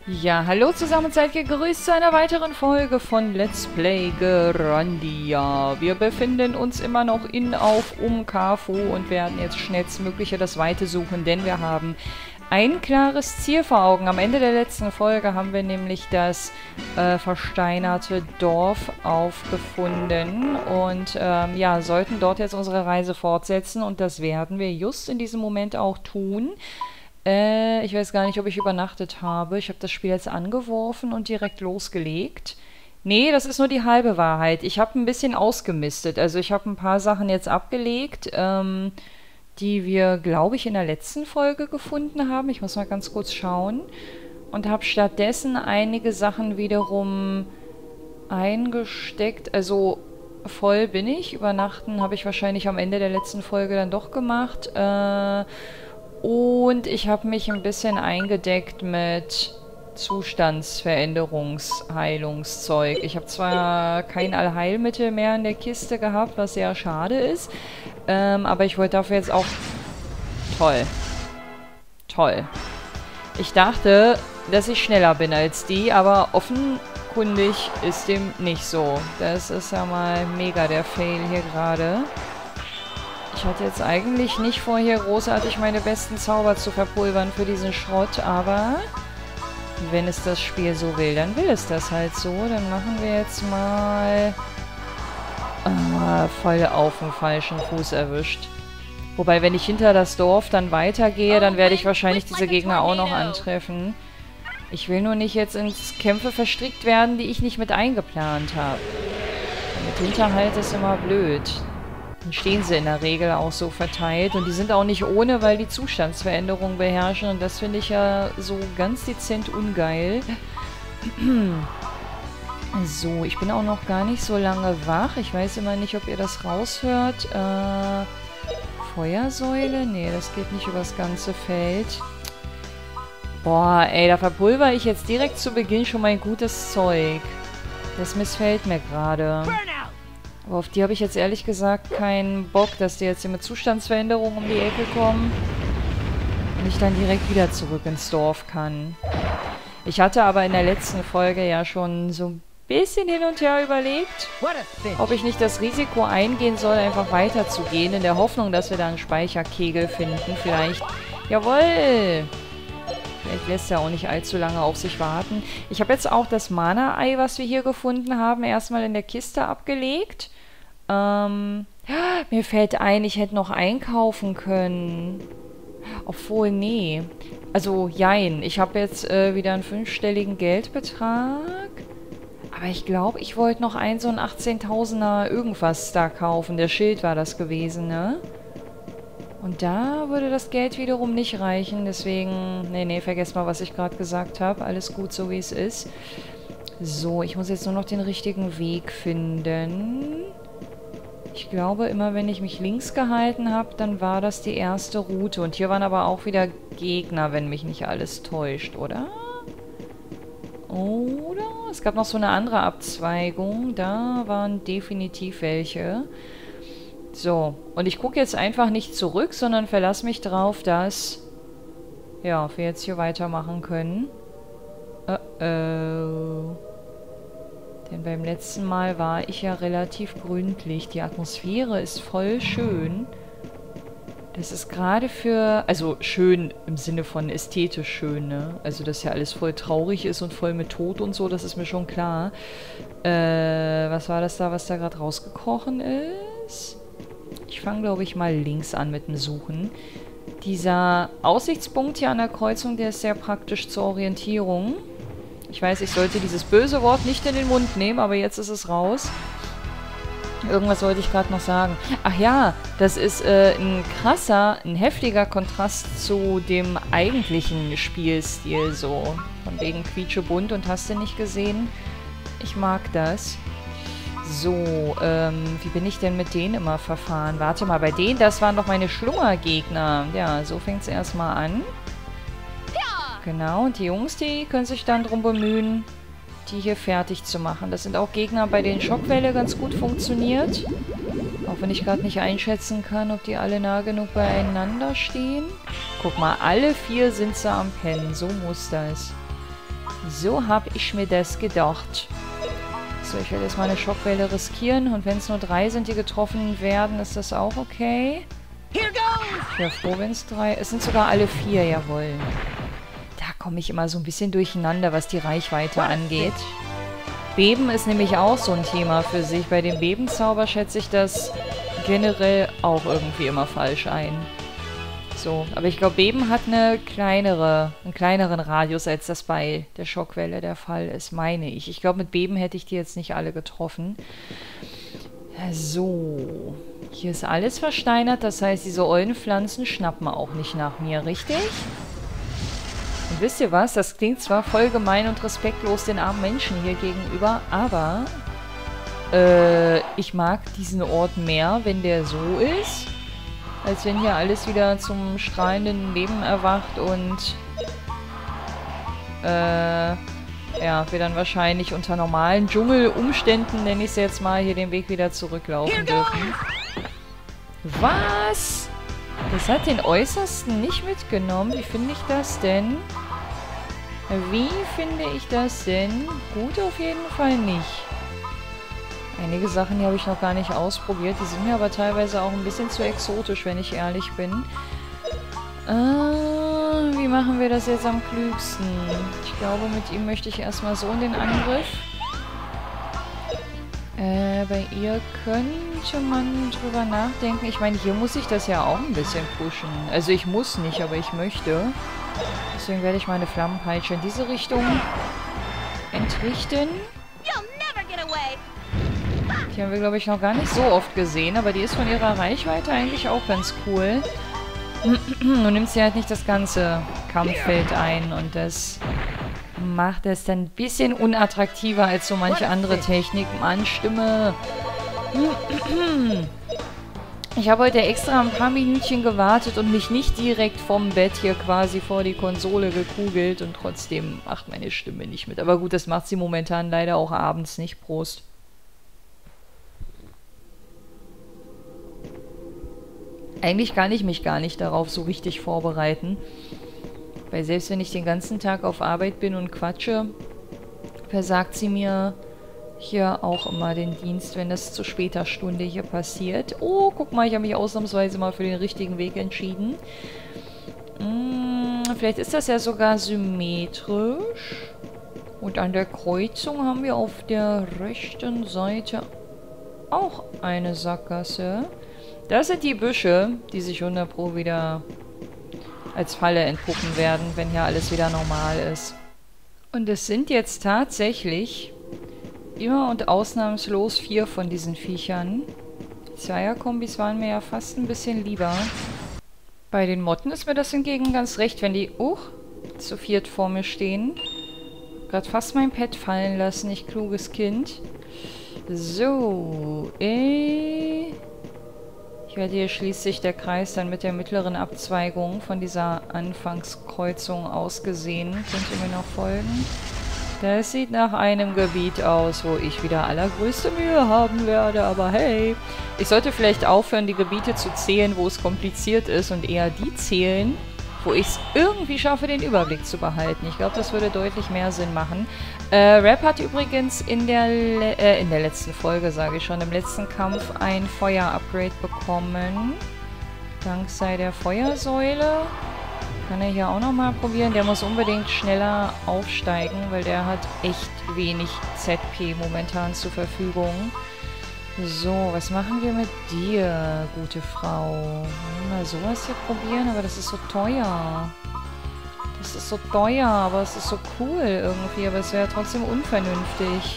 Ja, hallo zusammen und seid gegrüßt zu einer weiteren Folge von Let's Play Grandia. Wir befinden uns immer noch in, auf, um Cafu und werden jetzt schnellstmöglich das Weite suchen, denn wir haben ein klares Ziel vor Augen. Am Ende der letzten Folge haben wir nämlich das versteinerte Dorf aufgefunden und ja, sollten dort jetzt unsere Reise fortsetzen und das werden wir just in diesem Moment auch tun. Ich weiß gar nicht, ob ich übernachtet habe. Ich habe das Spiel jetzt angeworfen und direkt losgelegt. Nee, das ist nur die halbe Wahrheit. Ich habe ein bisschen ausgemistet. Also ich habe ein paar Sachen jetzt abgelegt, die wir, glaube ich, in der letzten Folge gefunden haben. Ich muss mal ganz kurz schauen. Und habe stattdessen einige Sachen wiederum eingesteckt. Also voll bin ich. Übernachten habe ich wahrscheinlich am Ende der letzten Folge dann doch gemacht. Und ich habe mich ein bisschen eingedeckt mit Zustandsveränderungsheilungszeug. Ich habe zwar kein Allheilmittel mehr in der Kiste gehabt, was sehr schade ist, aber ich wollte dafür jetzt auch... Toll. Toll. Ich dachte, dass ich schneller bin als die, aber offenkundig ist dem nicht so. Das ist ja mal mega der Fail hier gerade. Ich hatte jetzt eigentlich nicht vor, hier großartig meine besten Zauber zu verpulvern für diesen Schrott, aber wenn es das Spiel so will, dann will es das halt so. Dann machen wir jetzt mal voll auf den falschen Fuß erwischt. Wobei, wenn ich hinter das Dorf dann weitergehe, dann werde ich wahrscheinlich diese Gegner auch noch antreffen. Ich will nur nicht jetzt ins Kämpfe verstrickt werden, die ich nicht mit eingeplant habe. Mit Hinterhalt ist immer blöd. Dann stehen sie in der Regel auch so verteilt. Und die sind auch nicht ohne, weil die Zustandsveränderungen beherrschen. Und das finde ich ja so ganz dezent ungeil. So, ich bin auch noch gar nicht so lange wach. Ich weiß immer nicht, ob ihr das raushört. Feuersäule? Nee, das geht nicht übers ganze Feld. Boah, ey, da verpulver ich jetzt direkt zu Beginn schon mein gutes Zeug. Das missfällt mir gerade. Aber auf die habe ich jetzt ehrlich gesagt keinen Bock, dass die jetzt hier mit Zustandsveränderungen um die Ecke kommen. Und ich dann direkt wieder zurück ins Dorf kann. Ich hatte aber in der letzten Folge ja schon so ein bisschen hin und her überlegt, ob ich nicht das Risiko eingehen soll, einfach weiterzugehen, in der Hoffnung, dass wir da einen Speicherkegel finden. Vielleicht... Jawohl! Vielleicht lässt er auch nicht allzu lange auf sich warten. Ich habe jetzt auch das Mana-Ei, was wir hier gefunden haben, erstmal in der Kiste abgelegt. Mir fällt ein, ich hätte noch einkaufen können. Obwohl, nee. Also, jein. Ich habe jetzt wieder einen 5-stelligen Geldbetrag. Aber ich glaube, ich wollte noch so ein 18.000er irgendwas da kaufen. Der Schild war das gewesen, ne? Und da würde das Geld wiederum nicht reichen. Deswegen, nee, vergesst mal, was ich gerade gesagt habe. Alles gut, so wie es ist. So, ich muss jetzt nur noch den richtigen Weg finden. Ich glaube, immer wenn ich mich links gehalten habe, dann war das die erste Route. Und hier waren aber auch wieder Gegner, wenn mich nicht alles täuscht, oder? Oder? Es gab noch so eine andere Abzweigung. Da waren definitiv welche. So, und ich gucke jetzt einfach nicht zurück, sondern verlasse mich drauf, dass ja, wir jetzt hier weitermachen können. Denn beim letzten Mal war ich ja relativ gründlich. Die Atmosphäre ist voll schön. Das ist gerade für... Also schön im Sinne von ästhetisch schön, ne? Also, dass ja alles voll traurig ist und voll mit Tod und so, das ist mir schon klar. Was war das da, was da gerade rausgekrochen ist? Ich fange, glaube ich, mal links an mit dem Suchen. Dieser Aussichtspunkt hier an der Kreuzung, der ist sehr praktisch zur Orientierung. Ich weiß, ich sollte dieses böse Wort nicht in den Mund nehmen, aber jetzt ist es raus. Irgendwas wollte ich gerade noch sagen. Ach ja, das ist ein heftiger Kontrast zu dem eigentlichen Spielstil so. Von wegen quietschebunt und hast du nicht gesehen. Ich mag das. So, wie bin ich denn mit denen immer verfahren? Warte mal, bei denen, das waren doch meine Schlummergegner. Ja, so fängt es erstmal an. Genau, und die Jungs, die können sich dann drum bemühen, die hier fertig zu machen. Das sind auch Gegner, bei denen Schockwelle ganz gut funktioniert. Auch wenn ich gerade nicht einschätzen kann, ob die alle nah genug beieinander stehen. Guck mal, alle 4 sind sie am Pennen. So muss das. So habe ich mir das gedacht. So, ich werde jetzt mal eine Schockwelle riskieren. Und wenn es nur 3 sind, die getroffen werden, ist das auch okay. Ich wäre froh, wenn es 3... Es sind sogar alle 4, jawohl. Da komme ich immer so ein bisschen durcheinander, was die Reichweite angeht. Beben ist nämlich auch so ein Thema für sich. Bei dem Bebenzauber schätze ich das generell auch irgendwie immer falsch ein. So, aber ich glaube, Beben hat einen kleineren Radius, als das bei der Schockwelle der Fall ist, meine ich. Ich glaube, mit Beben hätte ich die jetzt nicht alle getroffen. So, hier ist alles versteinert, das heißt, diese ollen Pflanzen schnappen auch nicht nach mir, richtig? Und wisst ihr was? Das klingt zwar voll gemein und respektlos den armen Menschen hier gegenüber, aber ich mag diesen Ort mehr, wenn der so ist, als wenn hier alles wieder zum strahlenden Leben erwacht und ja, wir dann wahrscheinlich unter normalen Dschungelumständen, nenne ich es jetzt mal, hier den Weg wieder zurücklaufen dürfen. Was? Das hat den Äußersten nicht mitgenommen. Wie finde ich das denn? Wie finde ich das denn? Gut auf jeden Fall nicht. Einige Sachen, die habe ich noch gar nicht ausprobiert. Die sind mir aber teilweise auch ein bisschen zu exotisch, wenn ich ehrlich bin. Wie machen wir das jetzt am klügsten? Ich glaube, mit ihm möchte ich erstmal so in den Angriff. Bei ihr könnte man drüber nachdenken. Ich meine, hier muss ich das ja auch ein bisschen pushen. Also ich muss nicht, aber ich möchte. Deswegen werde ich meine Flammenpeitsche in diese Richtung entrichten. Die haben wir, glaube ich, noch gar nicht so oft gesehen, aber die ist von ihrer Reichweite eigentlich auch ganz cool. Du nimmst ja halt nicht das ganze Kampffeld ein und das macht es dann ein bisschen unattraktiver als so manche andere Techniken. Mann, Stimme. Ich habe heute extra ein paar Minütchen gewartet und mich nicht direkt vom Bett hier quasi vor die Konsole gekugelt und trotzdem macht meine Stimme nicht mit. Aber gut, das macht sie momentan leider auch abends nicht. Prost. Eigentlich kann ich mich gar nicht darauf so richtig vorbereiten. Weil selbst wenn ich den ganzen Tag auf Arbeit bin und quatsche, versagt sie mir hier auch immer den Dienst, wenn das zu später Stunde hier passiert. Oh, guck mal, ich habe mich ausnahmsweise mal für den richtigen Weg entschieden. Vielleicht ist das ja sogar symmetrisch. Und an der Kreuzung haben wir auf der rechten Seite auch eine Sackgasse. Das sind die Büsche, die sich 100 Pro wieder als Falle entpuppen werden, wenn hier alles wieder normal ist. Und es sind jetzt tatsächlich immer und ausnahmslos 4 von diesen Viechern. Die Zweierkombis waren mir ja fast ein bisschen lieber. Bei den Motten ist mir das hingegen ganz recht, wenn die zu 4 vor mir stehen. Gerade fast mein Pad fallen lassen, ich kluges Kind. So, ich werde hier schließlich der Kreis dann mit der mittleren Abzweigung von dieser Anfangskreuzung aus gesehen. Könnt ihr mir noch folgen? Das sieht nach einem Gebiet aus, wo ich wieder allergrößte Mühe haben werde. Aber hey, ich sollte vielleicht aufhören, die Gebiete zu zählen, wo es kompliziert ist und eher die zählen, wo ich es irgendwie schaffe, den Überblick zu behalten. Ich glaube, das würde deutlich mehr Sinn machen. Rap hat übrigens in der letzten Folge, sage ich schon, im letzten Kampf ein Feuer-Upgrade bekommen. Dank sei der Feuersäule. Kann er hier auch nochmal probieren. Der muss unbedingt schneller aufsteigen, weil der hat echt wenig ZP momentan zur Verfügung. So, was machen wir mit dir, gute Frau? Wollen wir mal sowas hier probieren? Aber das ist so teuer. Das ist so teuer, aber es ist so cool irgendwie. Aber es wäre trotzdem unvernünftig.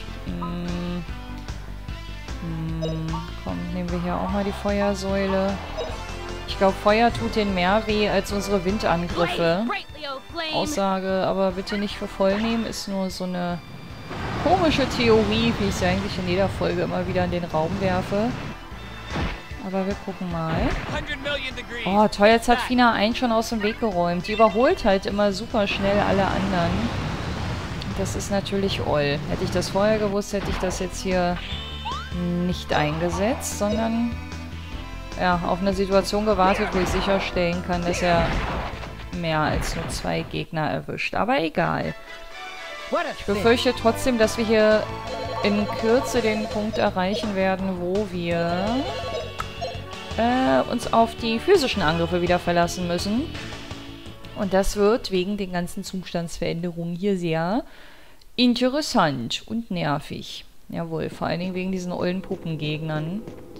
Komm, nehmen wir hier auch mal die Feuersäule. Ich glaube, Feuer tut denen mehr weh als unsere Windangriffe. Aussage, aber bitte nicht für voll nehmen, ist nur so eine komische Theorie, wie ich sie eigentlich in jeder Folge immer wieder in den Raum werfe. Aber wir gucken mal. Oh, toll, jetzt hat Fina einen schon aus dem Weg geräumt. Die überholt halt immer super schnell alle anderen. Das ist natürlich oll. Hätte ich das vorher gewusst, hätte ich das jetzt hier nicht eingesetzt, sondern ja, auf eine Situation gewartet, wo ich sicherstellen kann, dass er mehr als nur 2 Gegner erwischt. Aber egal. Ich befürchte trotzdem, dass wir hier in Kürze den Punkt erreichen werden, wo wir uns auf die physischen Angriffe wieder verlassen müssen. Und das wird wegen den ganzen Zustandsveränderungen hier sehr interessant und nervig. Jawohl, vor allen Dingen wegen diesen ollen Puppengegnern.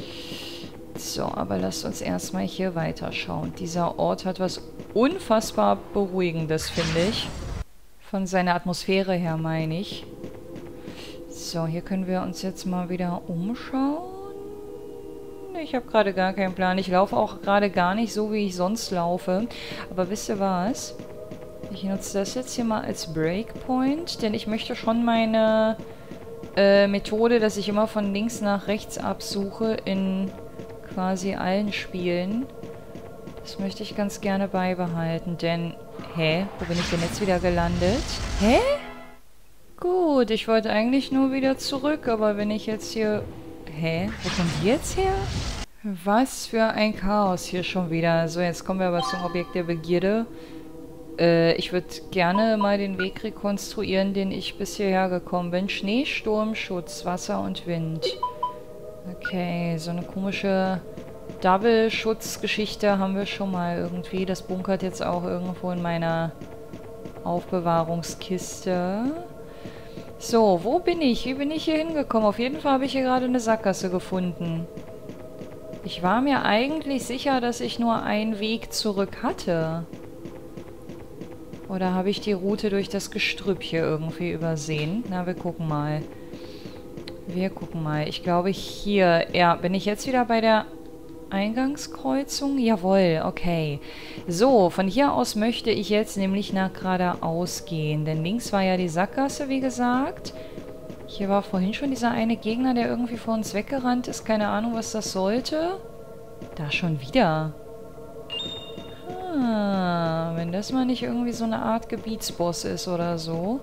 So, aber lasst uns erstmal hier weiterschauen. Dieser Ort hat was unfassbar Beruhigendes, finde ich. Von seiner Atmosphäre her, meine ich. So, hier können wir uns jetzt mal wieder umschauen. Ich habe gerade gar keinen Plan. Ich laufe auch gerade gar nicht so, wie ich sonst laufe. Aber wisst ihr was? Ich nutze das jetzt hier mal als Breakpoint, denn ich möchte schon meine Methode, dass ich immer von links nach rechts absuche, in quasi allen Spielen. Das möchte ich ganz gerne beibehalten, denn... Hä? Wo bin ich denn jetzt wieder gelandet? Hä? Gut, ich wollte eigentlich nur wieder zurück, aber wenn ich jetzt hier... Hä? Wo kommen die jetzt her? Was für ein Chaos hier schon wieder. So, jetzt kommen wir aber zum Objekt der Begierde. Ich würde gerne mal den Weg rekonstruieren, den ich bis hierher gekommen bin. Schnee, Sturm, Schutz, Wasser und Wind. Okay, so eine komische Double-Schutzgeschichte haben wir schon mal irgendwie. Das bunkert jetzt auch irgendwo in meiner Aufbewahrungskiste. So, wo bin ich? Wie bin ich hier hingekommen? Auf jeden Fall habe ich hier gerade eine Sackgasse gefunden. Ich war mir eigentlich sicher, dass ich nur einen Weg zurück hatte. Oder habe ich die Route durch das Gestrüpp hier irgendwie übersehen? Na, wir gucken mal. Wir gucken mal. Ich glaube hier... Ja, bin ich jetzt wieder bei der Eingangskreuzung? Jawohl, okay. So, von hier aus möchte ich jetzt nämlich nach geradeaus gehen. Denn links war ja die Sackgasse, wie gesagt. Hier war vorhin schon dieser eine Gegner, der irgendwie vor uns weggerannt ist. Keine Ahnung, was das sollte. Da schon wieder. Wenn das mal nicht irgendwie so eine Art Gebietsboss ist oder so.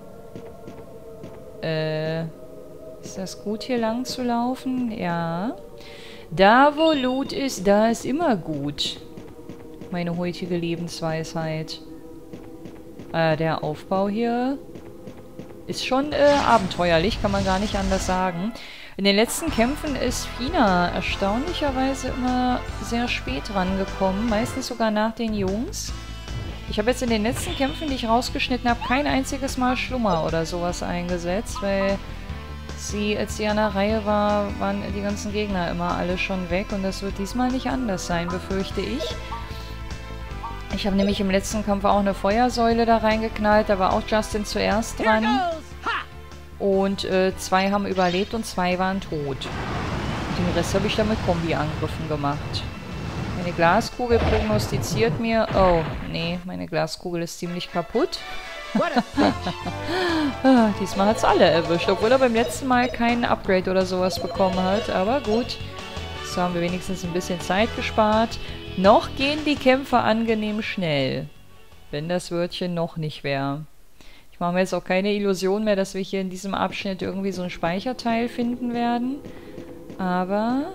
Ist das gut, hier lang zu laufen? Ja. Da, wo Loot ist, da ist immer gut. Meine heutige Lebensweisheit. Der Aufbau hier ist schon abenteuerlich, kann man gar nicht anders sagen. In den letzten Kämpfen ist Fina erstaunlicherweise immer sehr spät rangekommen, meistens sogar nach den Jungs. Ich habe jetzt in den letzten Kämpfen, die ich rausgeschnitten habe, kein einziges Mal Schlummer oder sowas eingesetzt, weil sie, als sie an der Reihe war, waren die ganzen Gegner immer alle schon weg und das wird diesmal nicht anders sein, befürchte ich. Ich habe nämlich im letzten Kampf auch eine Feuersäule da reingeknallt, da war auch Justin zuerst dran. Und 2 haben überlebt und 2 waren tot. Und den Rest habe ich dann mit Kombi-Angriffen gemacht. Meine Glaskugel prognostiziert mir... Oh, nee, meine Glaskugel ist ziemlich kaputt. Diesmal hat es alle erwischt, obwohl er beim letzten Mal kein Upgrade oder sowas bekommen hat. Aber gut, so haben wir wenigstens ein bisschen Zeit gespart. Noch gehen die Kämpfe angenehm schnell. Wenn das Wörtchen noch nicht wäre. Ich mache mir jetzt auch keine Illusion mehr, dass wir hier in diesem Abschnitt irgendwie so ein Speicherteil finden werden. Aber...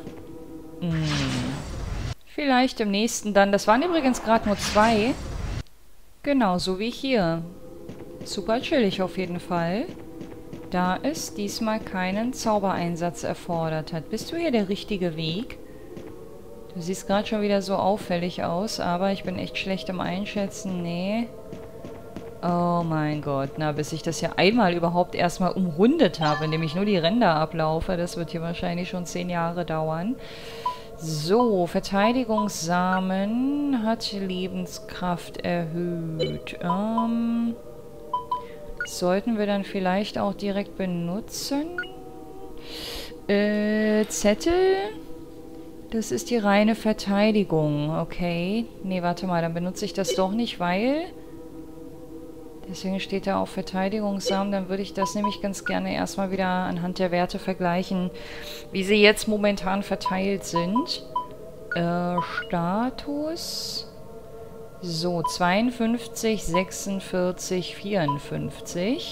vielleicht im nächsten dann. Das waren übrigens gerade nur 2. Genau, so wie hier. Super chillig auf jeden Fall. Da es diesmal keinen Zaubereinsatz erfordert hat. Bist du hier der richtige Weg? Du siehst gerade schon wieder so auffällig aus, aber ich bin echt schlecht im Einschätzen. Nee. Oh mein Gott. Na, bis ich das ja einmal überhaupt erstmal umrundet habe, indem ich nur die Ränder ablaufe, das wird hier wahrscheinlich schon 10 Jahre dauern. So, Verteidigungssamen hat Lebenskraft erhöht. Sollten wir dann vielleicht auch direkt benutzen? Zettel? Das ist die reine Verteidigung. Okay. Nee, warte mal, dann benutze ich das doch nicht, weil... Deswegen steht da auch Verteidigungssamen. Dann würde ich das nämlich ganz gerne erstmal wieder anhand der Werte vergleichen, wie sie jetzt momentan verteilt sind. Status. So, 52, 46, 54.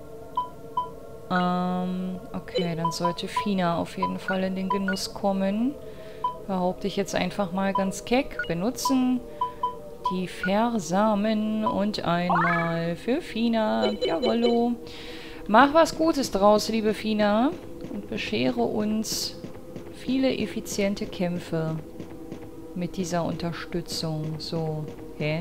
Okay, dann sollte Fina auf jeden Fall in den Genuss kommen. Behaupte ich jetzt einfach mal ganz keck. Benutzen die Versamen und einmal für Fina. Jawollo. Mach was Gutes draus, liebe Fina. Und beschere uns viele effiziente Kämpfe mit dieser Unterstützung. So, hä?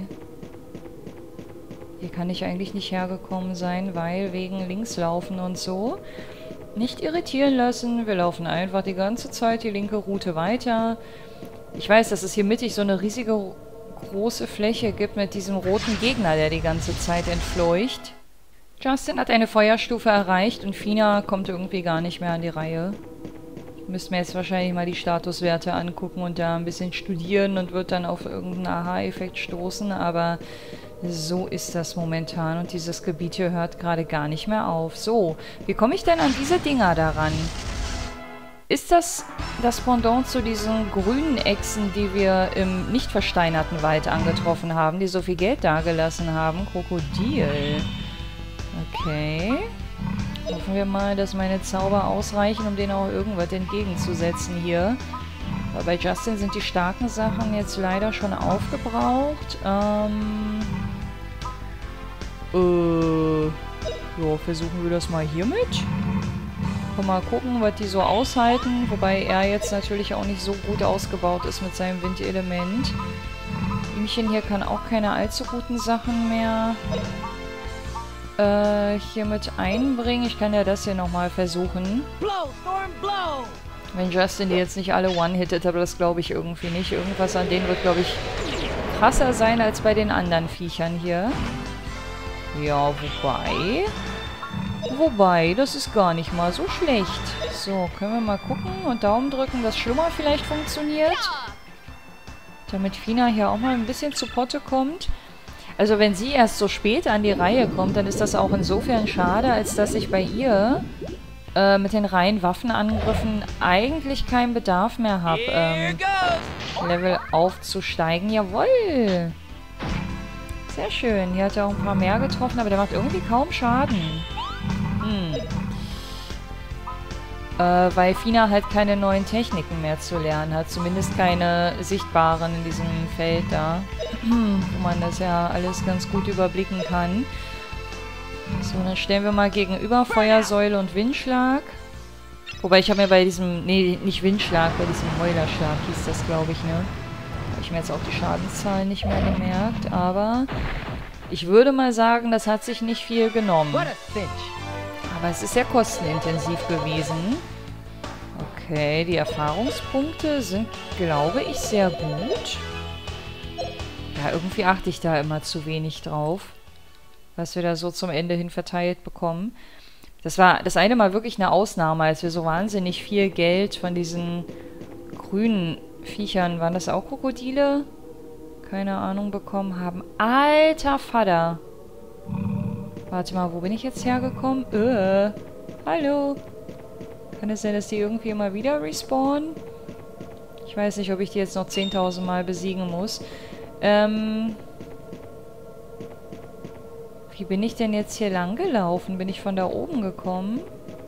Hier kann ich eigentlich nicht hergekommen sein, weil wegen Linkslaufen und so. Nicht irritieren lassen. Wir laufen einfach die ganze Zeit die linke Route weiter. Ich weiß, dass es hier mittig so eine riesige große Fläche gibt mit diesem roten Gegner, der die ganze Zeit entfleucht. Justin hat eine Feuerstufe erreicht und Fina kommt irgendwie gar nicht mehr an die Reihe. Ich müsste mir jetzt wahrscheinlich mal die Statuswerte angucken und da ein bisschen studieren und wird dann auf irgendeinen Aha-Effekt stoßen, aber so ist das momentan und dieses Gebiet hier hört gerade gar nicht mehr auf. So, wie komme ich denn an diese Dinger daran? Ist das das Pendant zu diesen grünen Echsen, die wir im nicht versteinerten Wald angetroffen haben, die so viel Geld dagelassen haben? Krokodil. Okay. Hoffen wir mal, dass meine Zauber ausreichen, um denen auch irgendwas entgegenzusetzen hier. Aber bei Justin sind die starken Sachen jetzt leider schon aufgebraucht. Ja, versuchen wir das mal hiermit. Mal gucken, was die so aushalten. Wobei er jetzt natürlich auch nicht so gut ausgebaut ist mit seinem Windelement. Ihmchen hier kann auch keine allzu guten Sachen mehr hier mit einbringen. Ich kann ja das hier nochmal versuchen. Wenn Justin die jetzt nicht alle one-hittet, aber das glaube ich irgendwie nicht. Irgendwas an denen wird, glaube ich, krasser sein als bei den anderen Viechern hier. Ja, wobei, das ist gar nicht mal so schlecht. So, können wir mal gucken und Daumen drücken, dass Schlummer vielleicht funktioniert. Damit Fina hier auch mal ein bisschen zu Potte kommt. Also wenn sie erst so spät an die Reihe kommt, dann ist das auch insofern schade, als dass ich bei ihr mit den reinen Waffenangriffen eigentlich keinen Bedarf mehr habe, Level aufzusteigen. Jawohl! Sehr schön. Hier hat er auch ein paar mehr getroffen, aber der macht irgendwie kaum Schaden. Weil Fina halt keine neuen Techniken mehr zu lernen hat. Zumindest keine sichtbaren in diesem Feld da. Wo man das ja alles ganz gut überblicken kann. So, dann stellen wir mal gegenüber Feuersäule und Windschlag. Wobei ich habe mir bei diesem... Nee, nicht Windschlag, bei diesem Heulerschlag hieß das, glaube ich, ne? Habe ich mir jetzt auch die Schadenszahlen nicht mehr gemerkt, aber... Ich würde mal sagen, das hat sich nicht viel genommen. Aber es ist sehr kostenintensiv gewesen. Okay, die Erfahrungspunkte sind, glaube ich, sehr gut. Ja, irgendwie achte ich da immer zu wenig drauf, was wir da so zum Ende hin verteilt bekommen. Das war das eine Mal wirklich eine Ausnahme, als wir so wahnsinnig viel Geld von diesen grünen Viechern, waren das auch Krokodile? Keine Ahnung, bekommen haben. Alter Vater! Warte mal, wo bin ich jetzt hergekommen? Hallo? Kann es sein, dass die irgendwie immer wieder respawnen? Ich weiß nicht, ob ich die jetzt noch 10.000 Mal besiegen muss. Wie bin ich denn jetzt hier lang gelaufen? Bin ich von da oben gekommen?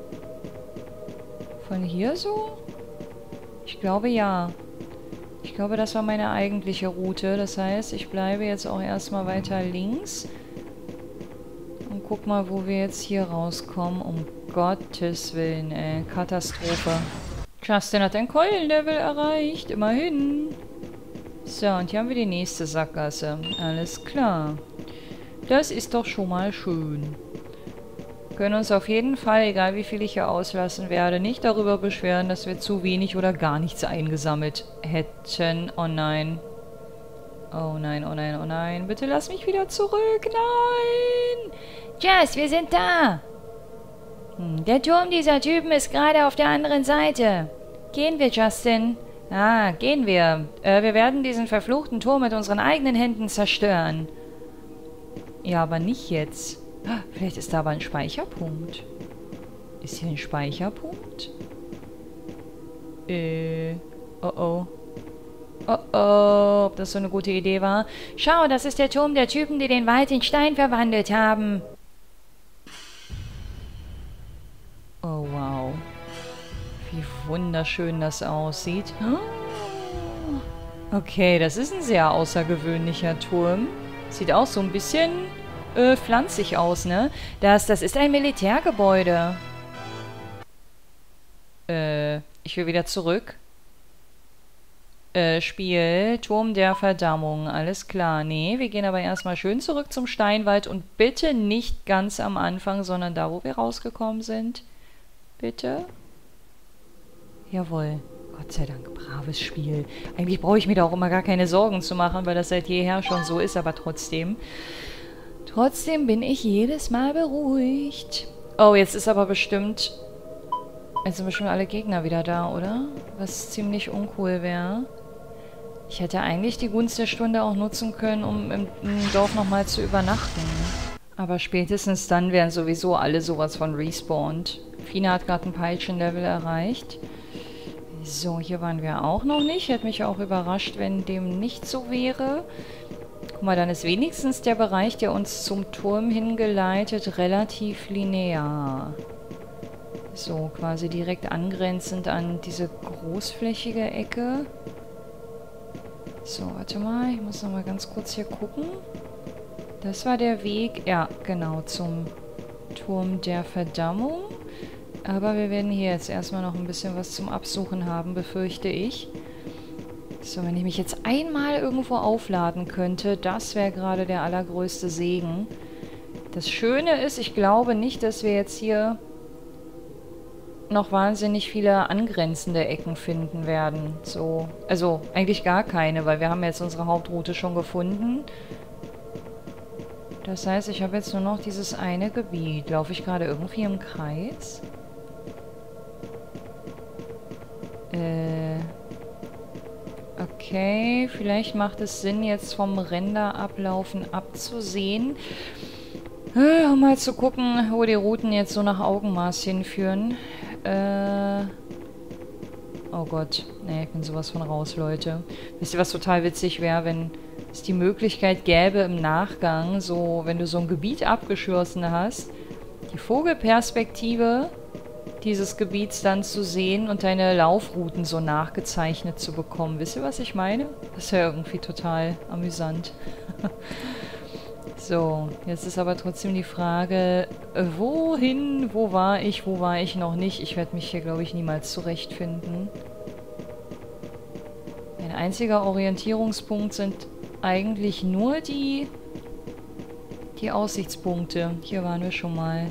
Von hier so? Ich glaube, ja. Ich glaube, das war meine eigentliche Route. Das heißt, ich bleibe jetzt auch erstmal weiter links. Und guck mal, wo wir jetzt hier rauskommen. Um Gottes Willen, ey. Katastrophe. Justin hat ein Keulenlevel erreicht. Immerhin. So, und hier haben wir die nächste Sackgasse. Alles klar. Das ist doch schon mal schön. Wir können uns auf jeden Fall, egal wie viel ich hier auslassen werde, nicht darüber beschweren, dass wir zu wenig oder gar nichts eingesammelt hätten. Oh nein. Oh nein, oh nein, oh nein. Bitte lass mich wieder zurück. Nein! Jess, wir sind da! Der Turm dieser Typen ist gerade auf der anderen Seite. Gehen wir, Justin? Ah, gehen wir. Wir werden diesen verfluchten Turm mit unseren eigenen Händen zerstören. Ja, aber nicht jetzt. Vielleicht ist da aber ein Speicherpunkt. Ist hier ein Speicherpunkt? Oh oh. Oh oh, ob das so eine gute Idee war. Schau, das ist der Turm der Typen, die den Wald in Stein verwandelt haben. Oh wow. Wie wunderschön das aussieht. Okay, das ist ein sehr außergewöhnlicher Turm. Sieht auch so ein bisschen pflanzig aus, ne? Das ist ein Militärgebäude. Ich will wieder zurück. Spiel, Turm der Verdammung, alles klar. Nee, wir gehen aber erstmal schön zurück zum Steinwald und bitte nicht ganz am Anfang, sondern da, wo wir rausgekommen sind. Bitte? Jawohl. Gott sei Dank, braves Spiel. Eigentlich brauche ich mir da auch immer gar keine Sorgen zu machen, weil das seit jeher schon so ist, aber trotzdem. Trotzdem bin ich jedes Mal beruhigt. Oh, jetzt ist aber bestimmt... Jetzt sind bestimmt alle Gegner wieder da, oder? Was ziemlich uncool wäre. Ich hätte eigentlich die Gunst der Stunde auch nutzen können, um im Dorf nochmal zu übernachten. Aber spätestens dann wären sowieso alle sowas von respawned. Fina hat gerade ein Peitschen-Level erreicht. So, hier waren wir auch noch nicht. Hätte mich auch überrascht, wenn dem nicht so wäre. Guck mal, dann ist wenigstens der Bereich, der uns zum Turm hingeleitet, relativ linear. So, quasi direkt angrenzend an diese großflächige Ecke. So, warte mal. Ich muss nochmal ganz kurz hier gucken. Das war der Weg, ja, genau, zum Turm der Verdammung. Aber wir werden hier jetzt erstmal noch ein bisschen was zum Absuchen haben, befürchte ich. So, wenn ich mich jetzt einmal irgendwo aufladen könnte, das wäre gerade der allergrößte Segen. Das Schöne ist, ich glaube nicht, dass wir jetzt hier noch wahnsinnig viele angrenzende Ecken finden werden. So, also eigentlich gar keine, weil wir haben jetzt unsere Hauptroute schon gefunden. Das heißt, ich habe jetzt nur noch dieses eine Gebiet. Laufe ich gerade irgendwie im Kreis? Okay, vielleicht macht es Sinn, jetzt vom Renderablaufen abzusehen. Um mal zu gucken, wo die Routen jetzt so nach Augenmaß hinführen. Oh Gott. Nee, ich bin sowas von raus, Leute. Wisst ihr, was total witzig wäre, wenn es die Möglichkeit gäbe, im Nachgang, so, wenn du so ein Gebiet abgeschlossen hast, die Vogelperspektive dieses Gebiets dann zu sehen und deine Laufrouten so nachgezeichnet zu bekommen. Wisst ihr, was ich meine? Das ist ja irgendwie total amüsant. So, jetzt ist aber trotzdem die Frage, wohin, wo war ich noch nicht? Ich werde mich hier, glaube ich, niemals zurechtfinden. Ein einziger Orientierungspunkt sind eigentlich nur die Aussichtspunkte. Hier waren wir schon mal.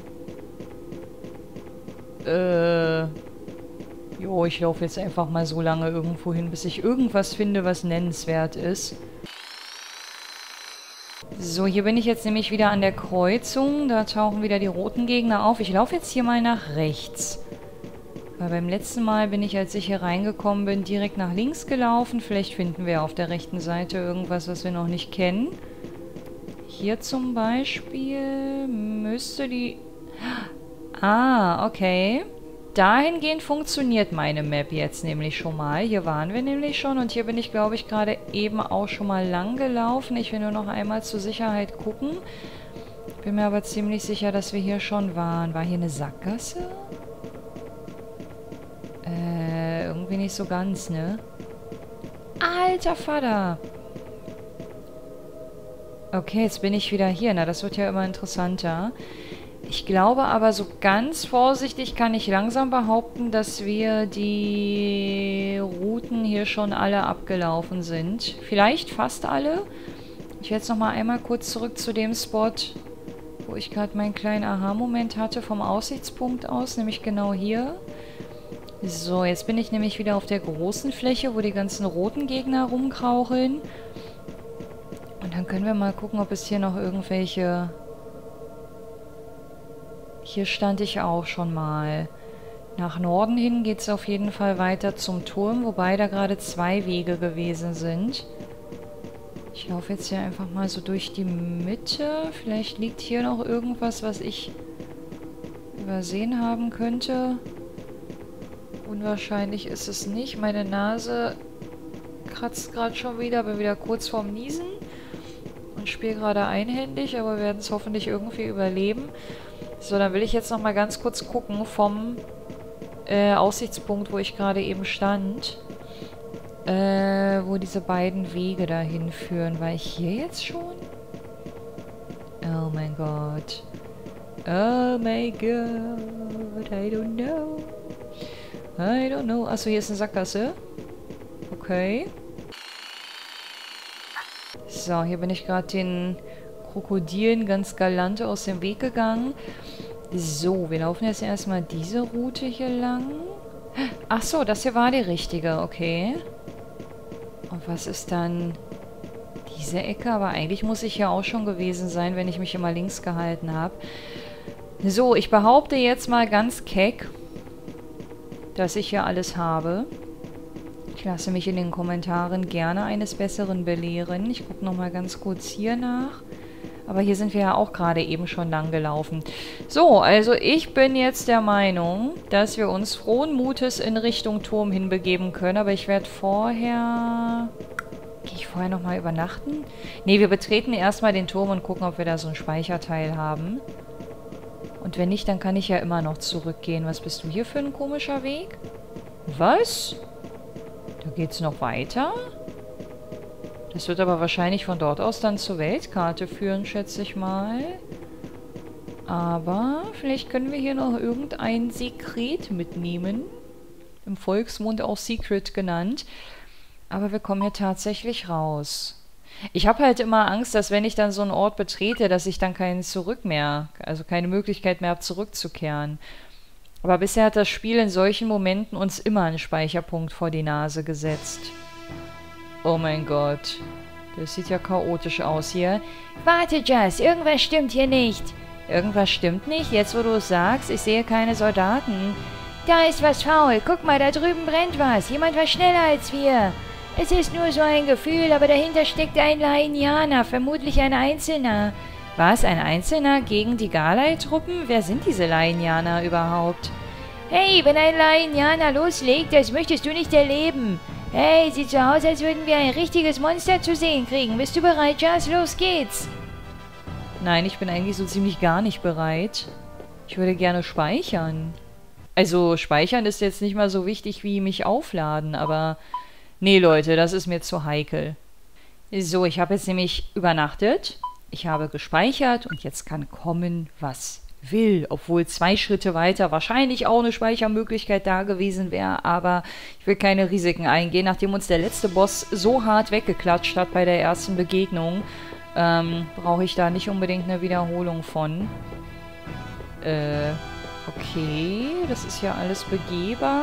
Jo, ich laufe jetzt einfach mal so lange irgendwo hin, bis ich irgendwas finde, was nennenswert ist. So, hier bin ich jetzt nämlich wieder an der Kreuzung. Da tauchen wieder die roten Gegner auf. Ich laufe jetzt hier mal nach rechts. Weil beim letzten Mal bin ich, als ich hier reingekommen bin, direkt nach links gelaufen. Vielleicht finden wir auf der rechten Seite irgendwas, was wir noch nicht kennen. Hier zum Beispiel müsste die... Ah, okay. Dahingehend funktioniert meine Map jetzt nämlich schon mal. Hier waren wir nämlich schon und hier bin ich, glaube ich, gerade eben auch schon mal lang gelaufen. Ich will nur noch einmal zur Sicherheit gucken. Bin mir aber ziemlich sicher, dass wir hier schon waren. War hier eine Sackgasse? Irgendwie nicht so ganz, ne? Alter Vater! Okay, jetzt bin ich wieder hier. Na, das wird ja immer interessanter. Ich glaube aber, so ganz vorsichtig kann ich langsam behaupten, dass wir die Routen hier schon alle abgelaufen sind. Vielleicht fast alle. Ich werde jetzt nochmal einmal kurz zurück zu dem Spot, wo ich gerade meinen kleinen Aha-Moment hatte vom Aussichtspunkt aus, nämlich genau hier. So, jetzt bin ich nämlich wieder auf der großen Fläche, wo die ganzen roten Gegner rumkraucheln. Und dann können wir mal gucken, ob es hier noch irgendwelche... Hier stand ich auch schon mal. Nach Norden hin geht es auf jeden Fall weiter zum Turm, wobei da gerade 2 Wege gewesen sind. Ich laufe jetzt hier einfach mal so durch die Mitte. Vielleicht liegt hier noch irgendwas, was ich übersehen haben könnte. Unwahrscheinlich ist es nicht. Meine Nase kratzt gerade schon wieder. Bin wieder kurz vorm Niesen. Und spiele gerade einhändig, aber wir werden es hoffentlich irgendwie überleben. So, dann will ich jetzt noch mal ganz kurz gucken vom Aussichtspunkt, wo ich gerade eben stand, wo diese beiden Wege dahin führen. War ich hier jetzt schon? Oh mein Gott. Oh mein Gott. I don't know. I don't know. Achso, hier ist eine Sackgasse. Okay. So, hier bin ich gerade den Krokodilen ganz galant aus dem Weg gegangen. So, wir laufen jetzt erstmal diese Route hier lang. Ach so, das hier war die richtige, okay. Und was ist dann diese Ecke? Aber eigentlich muss ich ja auch schon gewesen sein, wenn ich mich immer links gehalten habe. So, ich behaupte jetzt mal ganz keck, dass ich hier alles habe. Ich lasse mich in den Kommentaren gerne eines Besseren belehren. Ich gucke nochmal ganz kurz hier nach. Aber hier sind wir ja auch gerade eben schon lang gelaufen. So, also ich bin jetzt der Meinung, dass wir uns frohen Mutes in Richtung Turm hinbegeben können. Aber ich werde vorher... Gehe ich vorher nochmal übernachten? Ne, wir betreten erstmal den Turm und gucken, ob wir da so ein Speicherteil haben. Und wenn nicht, dann kann ich ja immer noch zurückgehen. Was bist du hier für ein komischer Weg? Was? Da geht's noch weiter? Das wird aber wahrscheinlich von dort aus dann zur Weltkarte führen, schätze ich mal. Aber vielleicht können wir hier noch irgendein Sekret mitnehmen. Im Volksmund auch Secret genannt. Aber wir kommen hier tatsächlich raus. Ich habe halt immer Angst, dass wenn ich dann so einen Ort betrete, dass ich dann keinen Zurück mehr, also keine Möglichkeit mehr habe, zurückzukehren. Aber bisher hat das Spiel in solchen Momenten uns immer einen Speicherpunkt vor die Nase gesetzt. Oh mein Gott. Das sieht ja chaotisch aus hier. Warte, Jazz, irgendwas stimmt hier nicht. Irgendwas stimmt nicht? Jetzt, wo du es sagst, ich sehe keine Soldaten. Da ist was faul. Guck mal, da drüben brennt was. Jemand war schneller als wir. Es ist nur so ein Gefühl, aber dahinter steckt ein Lainianer, vermutlich ein Einzelner. Was, ein Einzelner gegen die Galai-Truppen? Wer sind diese Lainianer überhaupt? Hey, wenn ein Lainianer loslegt, das möchtest du nicht erleben. Hey, sieht so aus, als würden wir ein richtiges Monster zu sehen kriegen. Bist du bereit, Jazz? Los geht's. Nein, ich bin eigentlich so ziemlich gar nicht bereit. Ich würde gerne speichern. Also, speichern ist jetzt nicht mal so wichtig wie mich aufladen, aber... Nee, Leute, das ist mir zu heikel. So, ich habe jetzt nämlich übernachtet. Ich habe gespeichert und jetzt kann kommen, was will. Obwohl 2 Schritte weiter wahrscheinlich auch eine Speichermöglichkeit da gewesen wäre. Aber ich will keine Risiken eingehen. Nachdem uns der letzte Boss so hart weggeklatscht hat bei der ersten Begegnung, brauche ich da nicht unbedingt eine Wiederholung von. Okay, das ist ja alles begehbar.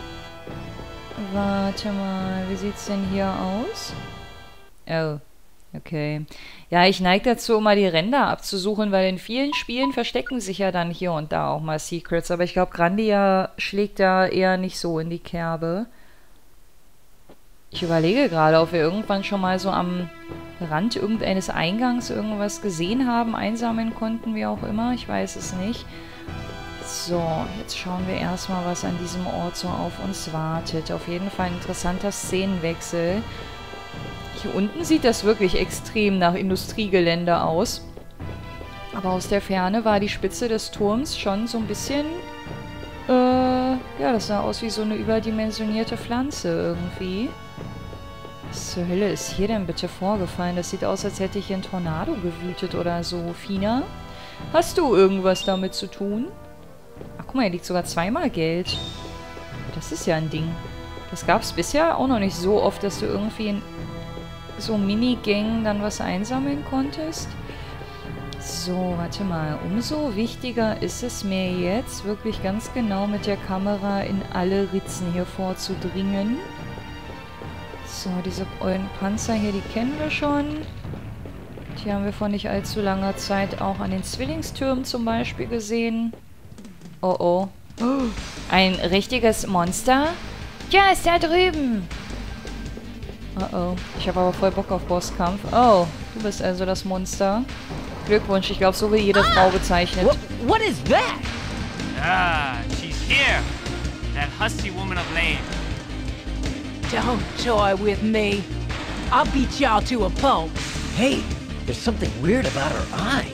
Warte mal, wie sieht's denn hier aus? Oh, okay. Ja, ich neige dazu, immer die Ränder abzusuchen, weil in vielen Spielen verstecken sich ja dann hier und da auch mal Secrets. Aber ich glaube, Grandia schlägt da eher nicht so in die Kerbe. Ich überlege gerade, ob wir irgendwann schon mal so am Rand irgendeines Eingangs irgendwas gesehen haben, einsammeln konnten, wie auch immer. Ich weiß es nicht. So, jetzt schauen wir erstmal, was an diesem Ort so auf uns wartet. Auf jeden Fall ein interessanter Szenenwechsel. Hier unten sieht das wirklich extrem nach Industriegelände aus. Aber aus der Ferne war die Spitze des Turms schon so ein bisschen... ja, das sah aus wie so eine überdimensionierte Pflanze irgendwie. Was zur Hölle ist hier denn bitte vorgefallen? Das sieht aus, als hätte hier ein Tornado gewütet oder so. Fina, hast du irgendwas damit zu tun? Ach, guck mal, hier liegt sogar 2-mal Geld. Das ist ja ein Ding. Das gab es bisher auch noch nicht so oft, dass du irgendwie in so Minigängen dann was einsammeln konntest. So, warte mal. Umso wichtiger ist es mir jetzt, wirklich ganz genau mit der Kamera in alle Ritzen hier vorzudringen. So, diese ollen Panzer hier, die kennen wir schon. Die haben wir vor nicht allzu langer Zeit auch an den Zwillingstürmen zum Beispiel gesehen. Oh, oh. Ein richtiges Monster? Ja, ist da drüben. Oh, oh. Ich habe aber voll Bock auf Bosskampf. Oh, du bist also das Monster. Glückwunsch, ich glaube, so wird jede Frau bezeichnet. What is that? Ah, she's here. That husky woman of Lane. Don't toy with me. I'll beat y'all to a pulp. Hey, there's something weird about her eyes.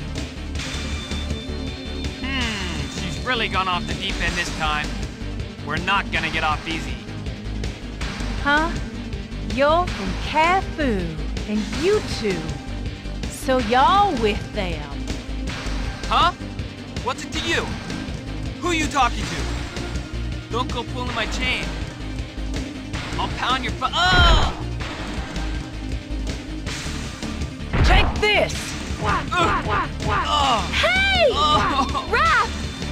She's really gone off the deep end this time. We're not gonna get off easy. Huh? You're from Cafu, and you two. So y'all with them. Huh? What's it to you? Who you talking to? Don't go pulling my chain. I'll pound your Oh! Take this! Oh! Hey! Oh! Raph!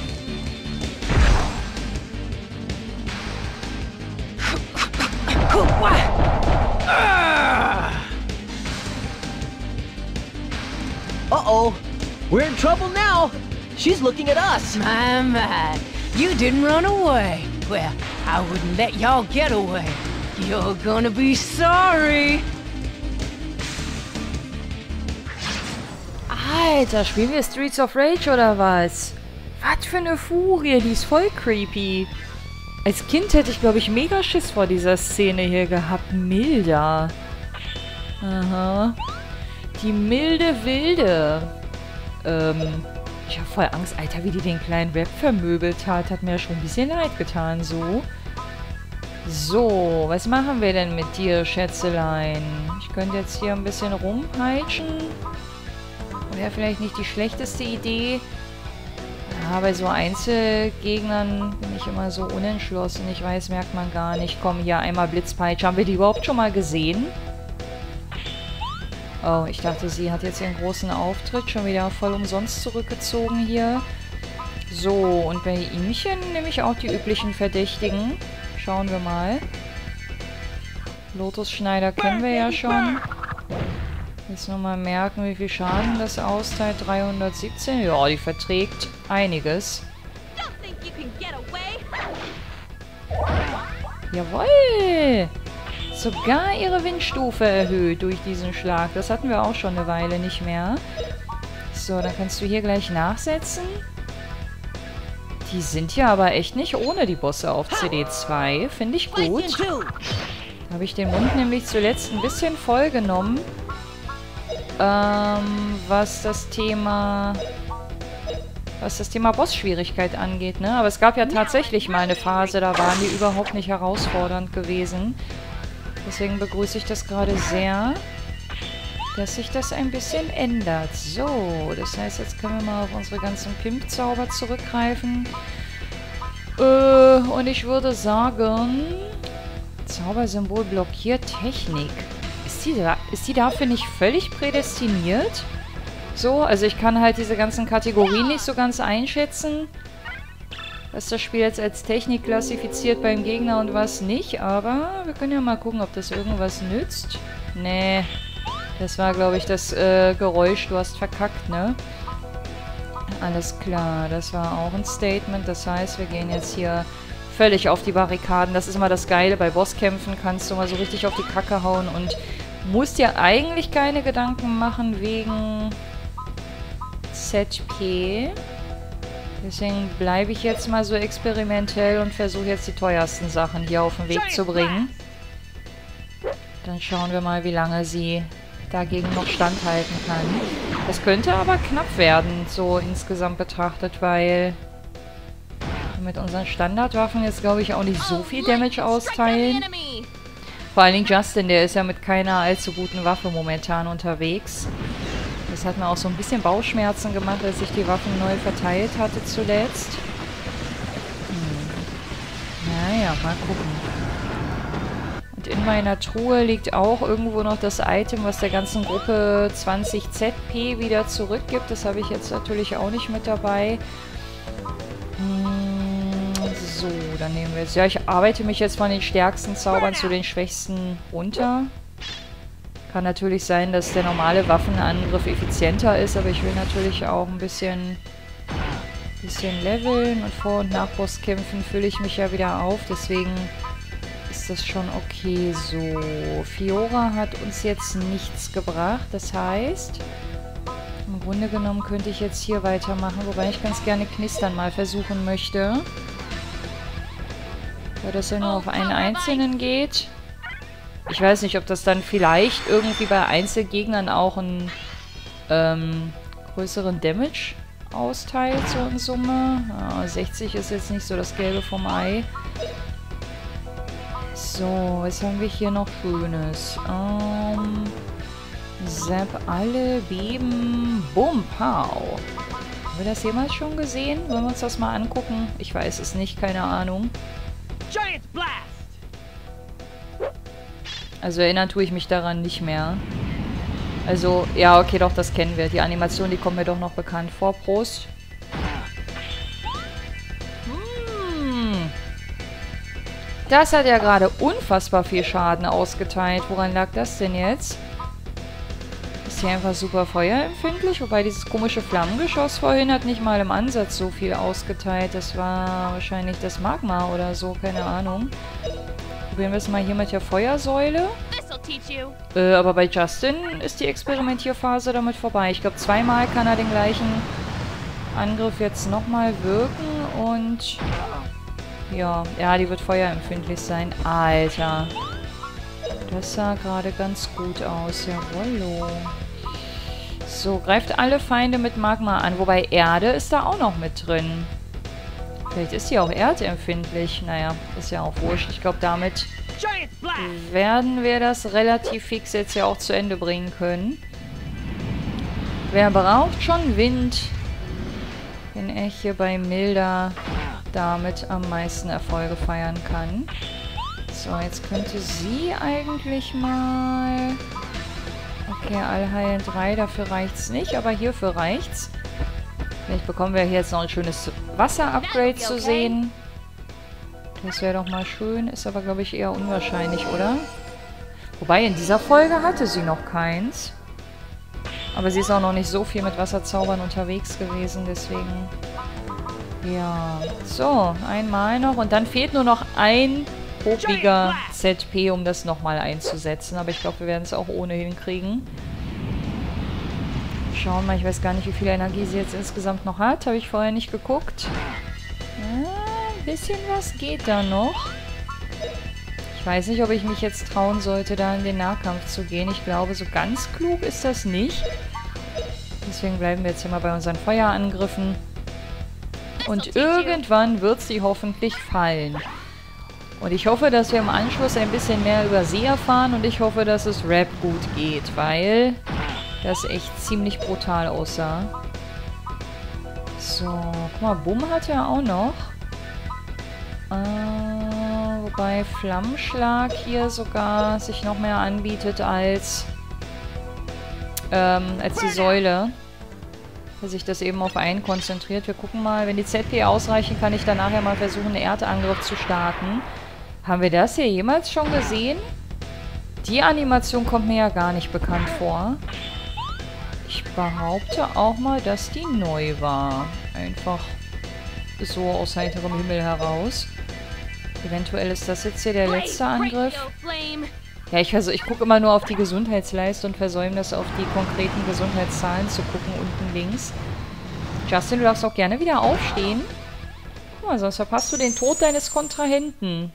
Uh-oh. We're in trouble now. She's looking at us. My, you didn't run away. Well, I wouldn't let y'all get away. You're gonna be sorry. Alter, spielen wir Streets of Rage oder was? Was für eine Furie, die ist voll creepy. Als Kind hätte ich, glaube ich, mega Schiss vor dieser Szene hier gehabt. Milda. Aha. Die milde Wilde. Ich habe voll Angst. Alter, wie die den kleinen Rap vermöbelt hat. Hat mir schon ein bisschen leid getan, so. So, was machen wir denn mit dir, Schätzelein? Ich könnte jetzt hier ein bisschen rumpeitschen. Wäre vielleicht nicht die schlechteste Idee. Ja, bei so Einzelgegnern bin ich immer so unentschlossen. Ich weiß, merkt man gar nicht. Komm, hier einmal Blitzpeitsche. Haben wir die überhaupt schon mal gesehen? Oh, ich dachte, sie hat jetzt ihren großen Auftritt schon wieder voll umsonst zurückgezogen hier. So, und bei ihmchen nehme ich auch die üblichen Verdächtigen. Schauen wir mal. Lotus Schneider kennen wir ja schon. Jetzt nochmal merken, wie viel Schaden das austeilt. 317. Ja, die verträgt einiges. Jawohl! Sogar ihre Windstufe erhöht durch diesen Schlag. Das hatten wir auch schon eine Weile nicht mehr. So, dann kannst du hier gleich nachsetzen. Die sind ja aber echt nicht ohne die Bosse auf CD2. Finde ich gut. Da habe ich den Mund nämlich zuletzt ein bisschen voll genommen. Was das Thema Bossschwierigkeit angeht, ne? Aber es gab ja tatsächlich mal eine Phase, da waren die überhaupt nicht herausfordernd gewesen. Deswegen begrüße ich das gerade sehr, dass sich das ein bisschen ändert. So, das heißt, jetzt können wir mal auf unsere ganzen Pimp-Zauber zurückgreifen. Und ich würde sagen, Zaubersymbol blockiert Technik. Ist die dafür nicht völlig prädestiniert? So, also ich kann halt diese ganzen Kategorien nicht so ganz einschätzen, was das Spiel jetzt als Technik klassifiziert beim Gegner und was nicht. Aber wir können ja mal gucken, ob das irgendwas nützt. Nee, das war, glaube ich, das Geräusch. Du hast verkackt, ne? Alles klar, das war auch ein Statement. Das heißt, wir gehen jetzt hier völlig auf die Barrikaden. Das ist immer das Geile. Bei Bosskämpfen kannst du mal so richtig auf die Kacke hauen und musst dir eigentlich keine Gedanken machen wegen ZP. Deswegen bleibe ich jetzt mal so experimentell und versuche jetzt die teuersten Sachen hier auf den Weg zu bringen. Dann schauen wir mal, wie lange sie dagegen noch standhalten kann. Das könnte aber knapp werden, so insgesamt betrachtet, weil wir mit unseren Standardwaffen jetzt, glaube ich, auch nicht so viel Damage austeilen. Vor allen Dingen Justin, der ist ja mit keiner allzu guten Waffe momentan unterwegs. Das hat mir auch so ein bisschen Bauchschmerzen gemacht, als ich die Waffen neu verteilt hatte zuletzt. Naja, mal gucken. Und in meiner Truhe liegt auch irgendwo noch das Item, was der ganzen Gruppe 20 ZP wieder zurückgibt. Das habe ich jetzt natürlich auch nicht mit dabei. So, dann nehmen wir jetzt... Ja, ich arbeite mich jetzt von den stärksten Zaubern zu den schwächsten runter. Kann natürlich sein, dass der normale Waffenangriff effizienter ist, aber ich will natürlich auch ein bisschen leveln und Vor- und Nachbosskämpfen fülle ich mich ja wieder auf, deswegen ist das schon okay so. Fiora hat uns jetzt nichts gebracht, das heißt, im Grunde genommen könnte ich jetzt hier weitermachen, wobei ich ganz gerne Knistern mal versuchen möchte. Weil das ja nur auf einen einzelnen geht. Ich weiß nicht, ob das dann vielleicht irgendwie bei Einzelgegnern auch einen größeren Damage austeilt, so in Summe. Ja, 60 ist jetzt nicht so das Gelbe vom Ei. So, was haben wir hier noch Schönes? Zap alle, beben, bumm, pow. Haben wir das jemals schon gesehen? Wollen wir uns das mal angucken? Ich weiß es nicht, keine Ahnung. Giant blast! Also erinnern tue ich mich daran nicht mehr. Also, ja, okay, doch, das kennen wir. Die Animation, die kommt mir doch noch bekannt vor. Prost. Das hat ja gerade unfassbar viel Schaden ausgeteilt. Woran lag das denn jetzt? Ist hier einfach super feuerempfindlich? Wobei dieses komische Flammengeschoss vorhin hat nicht mal im Ansatz so viel ausgeteilt. Das war wahrscheinlich das Magma oder so, keine Ahnung. Probieren wir es mal hier mit der Feuersäule. Aber bei Justin ist die Experimentierphase damit vorbei. Ich glaube, zweimal kann er den gleichen Angriff jetzt nochmal wirken und... Ja, die wird feuerempfindlich sein. Alter. Das sah gerade ganz gut aus. Jawollo. So, greift alle Feinde mit Magma an. Wobei Erde ist da auch noch mit drin. Vielleicht ist sie auch erdempfindlich. Naja, ist ja auch wurscht. Ich glaube, damit werden wir das relativ fix jetzt ja auch zu Ende bringen können. Wer braucht schon Wind, wenn er hier bei Milda damit am meisten Erfolge feiern kann? So, jetzt könnte sie eigentlich mal... Okay, Allheilen 3, dafür reicht's nicht, aber hierfür reicht's. Vielleicht bekommen wir hier jetzt noch ein schönes Wasser-Upgrade zu sehen. Das wäre doch mal schön. Ist aber, glaube ich, eher unwahrscheinlich, oder? Wobei, in dieser Folge hatte sie noch keins. Aber sie ist auch noch nicht so viel mit Wasserzaubern unterwegs gewesen, deswegen... Ja, so, einmal noch. Und dann fehlt nur noch ein popiger ZP, um das nochmal einzusetzen. Aber ich glaube, wir werden es auch ohnehin kriegen. Schauen wir mal, ich weiß gar nicht, wie viel Energie sie jetzt insgesamt noch hat. Habe ich vorher nicht geguckt. Ja, ein bisschen was geht da noch. Ich weiß nicht, ob ich mich jetzt trauen sollte, da in den Nahkampf zu gehen. Ich glaube, so ganz klug ist das nicht. Deswegen bleiben wir jetzt hier mal bei unseren Feuerangriffen. Und irgendwann wird sie hoffentlich fallen. Und ich hoffe, dass wir im Anschluss ein bisschen mehr über sie erfahren. Und ich hoffe, dass es Rap gut geht, weil das echt ziemlich brutal aussah. So, guck mal, Bumm hat er auch noch. Wobei Flammenschlag hier sogar sich noch mehr anbietet als die Säule. Dass sich das eben auf einen konzentriert. Wir gucken mal, wenn die ZP ausreichen, kann ich dann nachher mal versuchen, einen Erdangriff zu starten. Haben wir das hier jemals schon gesehen? Die Animation kommt mir ja gar nicht bekannt vor. Ich behaupte auch mal, dass die neu war. Einfach so aus heiterem Himmel heraus. Eventuell ist das jetzt hier der letzte Angriff. Ja, ich gucke immer nur auf die Gesundheitsleiste und versäume das, auf die konkreten Gesundheitszahlen zu gucken, unten links. Justin, du darfst auch gerne wieder aufstehen. Guck mal, sonst verpasst du den Tod deines Kontrahenten.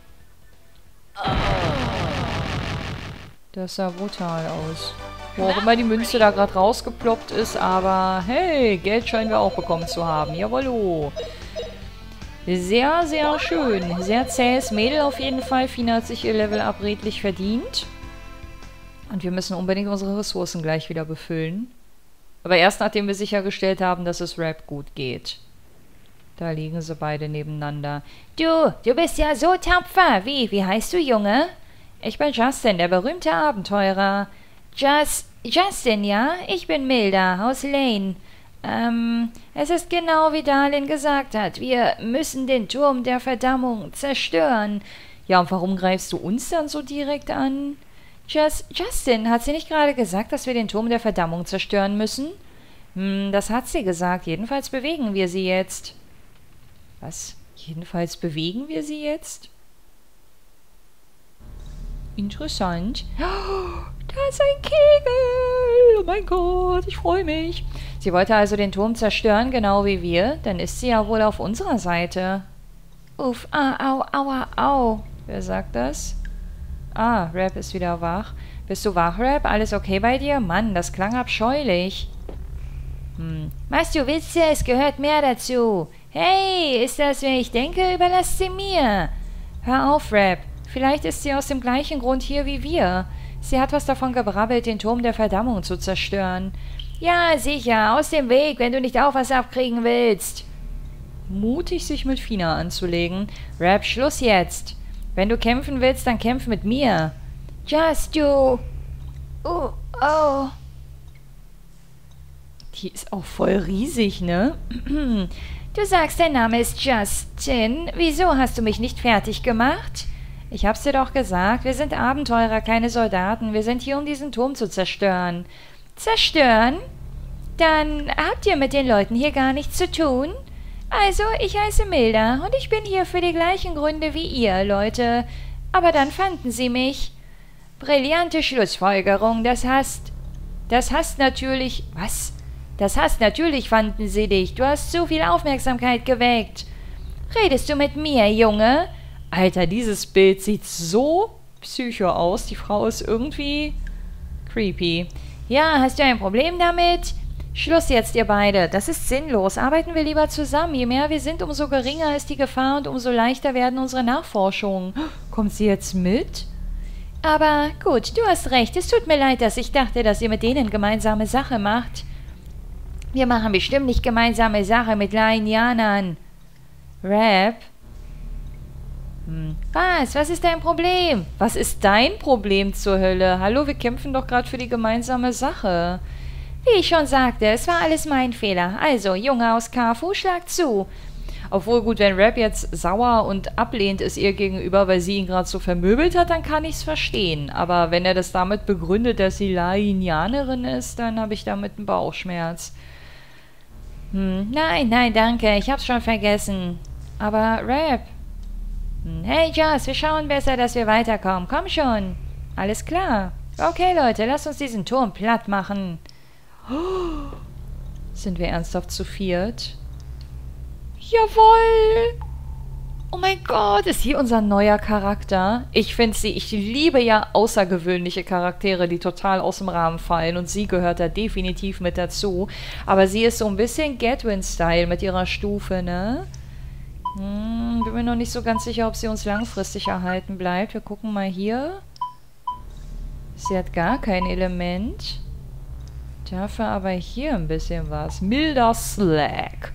Das sah brutal aus. Wo auch immer die Münze da gerade rausgeploppt ist, aber hey, Geld scheinen wir auch bekommen zu haben. Jawollo. Sehr, sehr schön. Sehr zähes Mädel auf jeden Fall. Fina hat sich ihr Level-Up redlich verdient. Und wir müssen unbedingt unsere Ressourcen gleich wieder befüllen. Aber erst nachdem wir sichergestellt haben, dass es Rap gut geht. Da liegen sie beide nebeneinander. Du bist ja so tapfer. Wie heißt du, Junge? Ich bin Justin, der berühmte Abenteurer. Justin, ja? Ich bin Milda aus Lane. Es ist genau wie Darlin gesagt hat. Wir müssen den Turm der Verdammung zerstören. Ja, und warum greifst du uns dann so direkt an? Justin, hat sie nicht gerade gesagt, dass wir den Turm der Verdammung zerstören müssen? Das hat sie gesagt. Jedenfalls bewegen wir sie jetzt. Was? Jedenfalls bewegen wir sie jetzt? Interessant. Oh, da ist ein Kegel. Oh mein Gott, ich freue mich. Sie wollte also den Turm zerstören, genau wie wir. Dann ist sie ja wohl auf unserer Seite. Uff, au, aua, au. Wer sagt das? Ah, Rap ist wieder wach. Bist du wach, Rap? Alles okay bei dir? Mann, das klang abscheulich. Was du willst, es gehört mehr dazu. Hey, ist das, wer ich denke? Überlass sie mir. Hör auf, Rap. Vielleicht ist sie aus dem gleichen Grund hier wie wir. Sie hat was davon gebrabbelt, den Turm der Verdammung zu zerstören. Ja, sicher. Aus dem Weg, wenn du nicht auch was abkriegen willst. Mutig, sich mit Fina anzulegen. Rap, Schluss jetzt. Wenn du kämpfen willst, dann kämpf mit mir. Just du. Oh. Die ist auch voll riesig, ne? Du sagst, dein Name ist Justin. Wieso hast du mich nicht fertig gemacht? Ich hab's dir doch gesagt, wir sind Abenteurer, keine Soldaten. Wir sind hier, um diesen Turm zu zerstören. Zerstören? Dann habt ihr mit den Leuten hier gar nichts zu tun? Also, ich heiße Milda und ich bin hier für die gleichen Gründe wie ihr, Leute. Aber dann fanden sie mich. Brillante Schlussfolgerung, das heißt natürlich... Was? Das heißt natürlich fanden sie dich. Du hast zu viel Aufmerksamkeit geweckt. Redest du mit mir, Junge? Alter, dieses Bild sieht so psycho aus. Die Frau ist irgendwie creepy. Ja, hast du ein Problem damit? Schluss jetzt, ihr beide. Das ist sinnlos. Arbeiten wir lieber zusammen. Je mehr wir sind, umso geringer ist die Gefahr und umso leichter werden unsere Nachforschungen. Kommt sie jetzt mit? Aber gut, du hast recht. Es tut mir leid, dass ich dachte, dass ihr mit denen gemeinsame Sache macht. Wir machen bestimmt nicht gemeinsame Sache mit Lainianern. Rap? Was ist dein Problem? Was ist dein Problem zur Hölle? Hallo, wir kämpfen doch gerade für die gemeinsame Sache. Wie ich schon sagte, es war alles mein Fehler. Also, Junge aus Kafu, schlag zu. Obwohl, gut, wenn Rap jetzt sauer und ablehnt ist ihr gegenüber, weil sie ihn gerade so vermöbelt hat, dann kann ich's verstehen. Aber wenn er das damit begründet, dass sie Lainianerin ist, dann habe ich damit einen Bauchschmerz. Nein, danke, ich hab's schon vergessen. Aber Rap... Hey, Joss, wir schauen besser, dass wir weiterkommen. Komm schon. Alles klar. Okay, Leute, lasst uns diesen Turm platt machen. Sind wir ernsthaft zu viert? Jawohl! Oh mein Gott, ist hier unser neuer Charakter? Ich liebe ja außergewöhnliche Charaktere, die total aus dem Rahmen fallen und sie gehört da definitiv mit dazu. Aber sie ist so ein bisschen Gatwin-Style mit ihrer Stufe, ne? Bin mir noch nicht so ganz sicher, ob sie uns langfristig erhalten bleibt. Wir gucken mal hier. Sie hat gar kein Element. Dafür aber hier ein bisschen was. Milder Slag.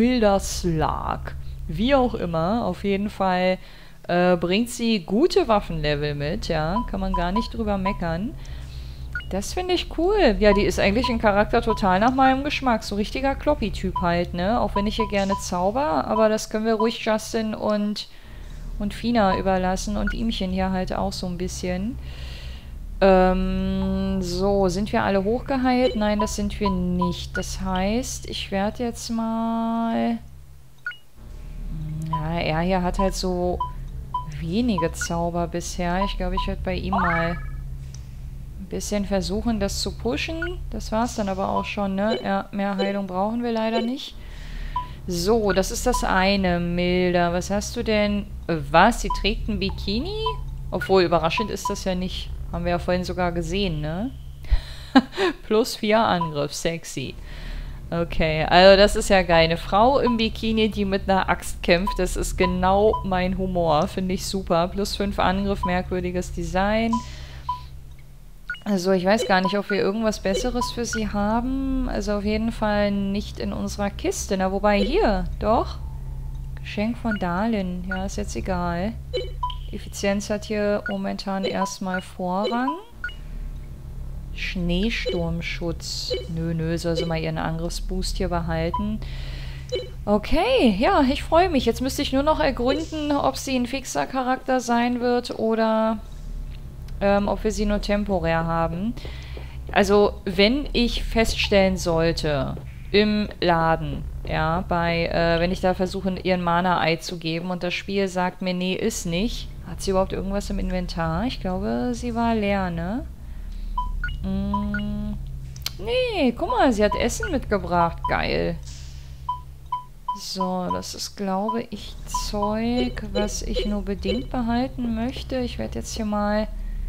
Wie auch immer. Auf jeden Fall bringt sie gute Waffenlevel mit, ja. Kann man gar nicht drüber meckern. Das finde ich cool. Ja, die ist eigentlich ein Charakter total nach meinem Geschmack. So richtiger Kloppy-Typ halt, ne? Auch wenn ich hier gerne zauber, aber das können wir ruhig Justin und Fina überlassen und ihmchen hier halt auch so ein bisschen. So, sind wir alle hochgeheilt? Nein, das sind wir nicht. Das heißt, ich werde jetzt mal... Ja, er hier hat halt so wenige Zauber bisher. Ich glaube, ich werde bei ihm mal... bisschen versuchen, das zu pushen. Das war's dann aber auch schon, ne? Ja, mehr Heilung brauchen wir leider nicht. So, das ist das eine, Milda. Was hast du denn? Was? Sie trägt ein Bikini? Obwohl, überraschend ist das ja nicht. Haben wir ja vorhin sogar gesehen, ne? Plus 4 Angriff, sexy. Okay, also das ist ja geil. Eine Frau im Bikini, die mit einer Axt kämpft, das ist genau mein Humor. Finde ich super. Plus 5 Angriff, merkwürdiges Design. Also ich weiß gar nicht, ob wir irgendwas Besseres für sie haben. Also auf jeden Fall nicht in unserer Kiste. Na, wobei hier, doch. Geschenk von Dalin. Ja, ist jetzt egal. Effizienz hat hier momentan erstmal Vorrang. Schneesturmschutz. Nö, soll sie mal ihren Angriffsboost hier behalten. Okay, ja, ich freue mich. Jetzt müsste ich nur noch ergründen, ob sie ein fixer Charakter sein wird oder... ob wir sie nur temporär haben. Also, wenn ich feststellen sollte, im Laden, ja, wenn ich da versuche, ihren Mana-Ei zu geben und das Spiel sagt mir, nee, ist nicht. Hat sie überhaupt irgendwas im Inventar? Ich glaube, sie war leer, ne? Nee, guck mal, sie hat Essen mitgebracht. Geil. So, das ist, glaube ich, Zeug, was ich nur bedingt behalten möchte. Ich werde jetzt hier mal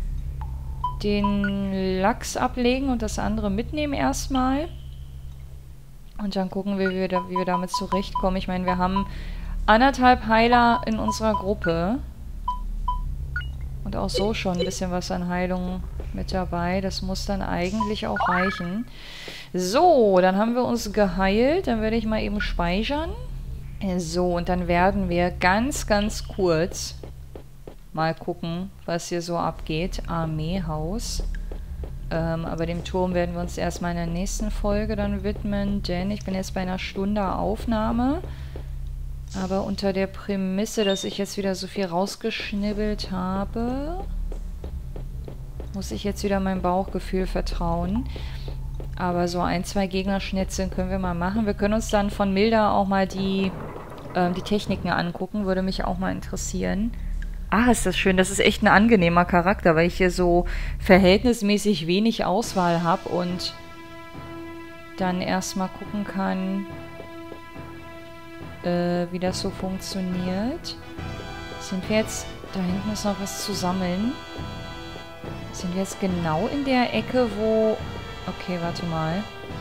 den Lachs ablegen und das andere mitnehmen erstmal. Und dann gucken wir, wie wir damit zurechtkommen. Ich meine, wir haben 1,5 Heiler in unserer Gruppe. Und auch so schon ein bisschen was an Heilung mit dabei. Das muss dann eigentlich auch reichen. So, dann haben wir uns geheilt. Dann werde ich mal eben speichern. So, und dann werden wir ganz, ganz kurz mal gucken, was hier so abgeht. Armeehaus. Aber dem Turm werden wir uns erstmal in der nächsten Folge dann widmen, denn ich bin jetzt bei einer Stunde Aufnahme. Aber unter der Prämisse, dass ich jetzt wieder so viel rausgeschnibbelt habe, muss ich jetzt wieder meinem Bauchgefühl vertrauen. Aber so 1, 2 Gegnerschnitzeln können wir mal machen. Wir können uns dann von Milda auch mal die Techniken angucken. Würde mich auch mal interessieren. Ah, ist das schön. Das ist echt ein angenehmer Charakter, weil ich hier so verhältnismäßig wenig Auswahl habe und dann erstmal gucken kann, wie das so funktioniert. Sind wir jetzt... Da hinten ist noch was zu sammeln. Sind wir jetzt genau in der Ecke, wo... Okay, warte mal.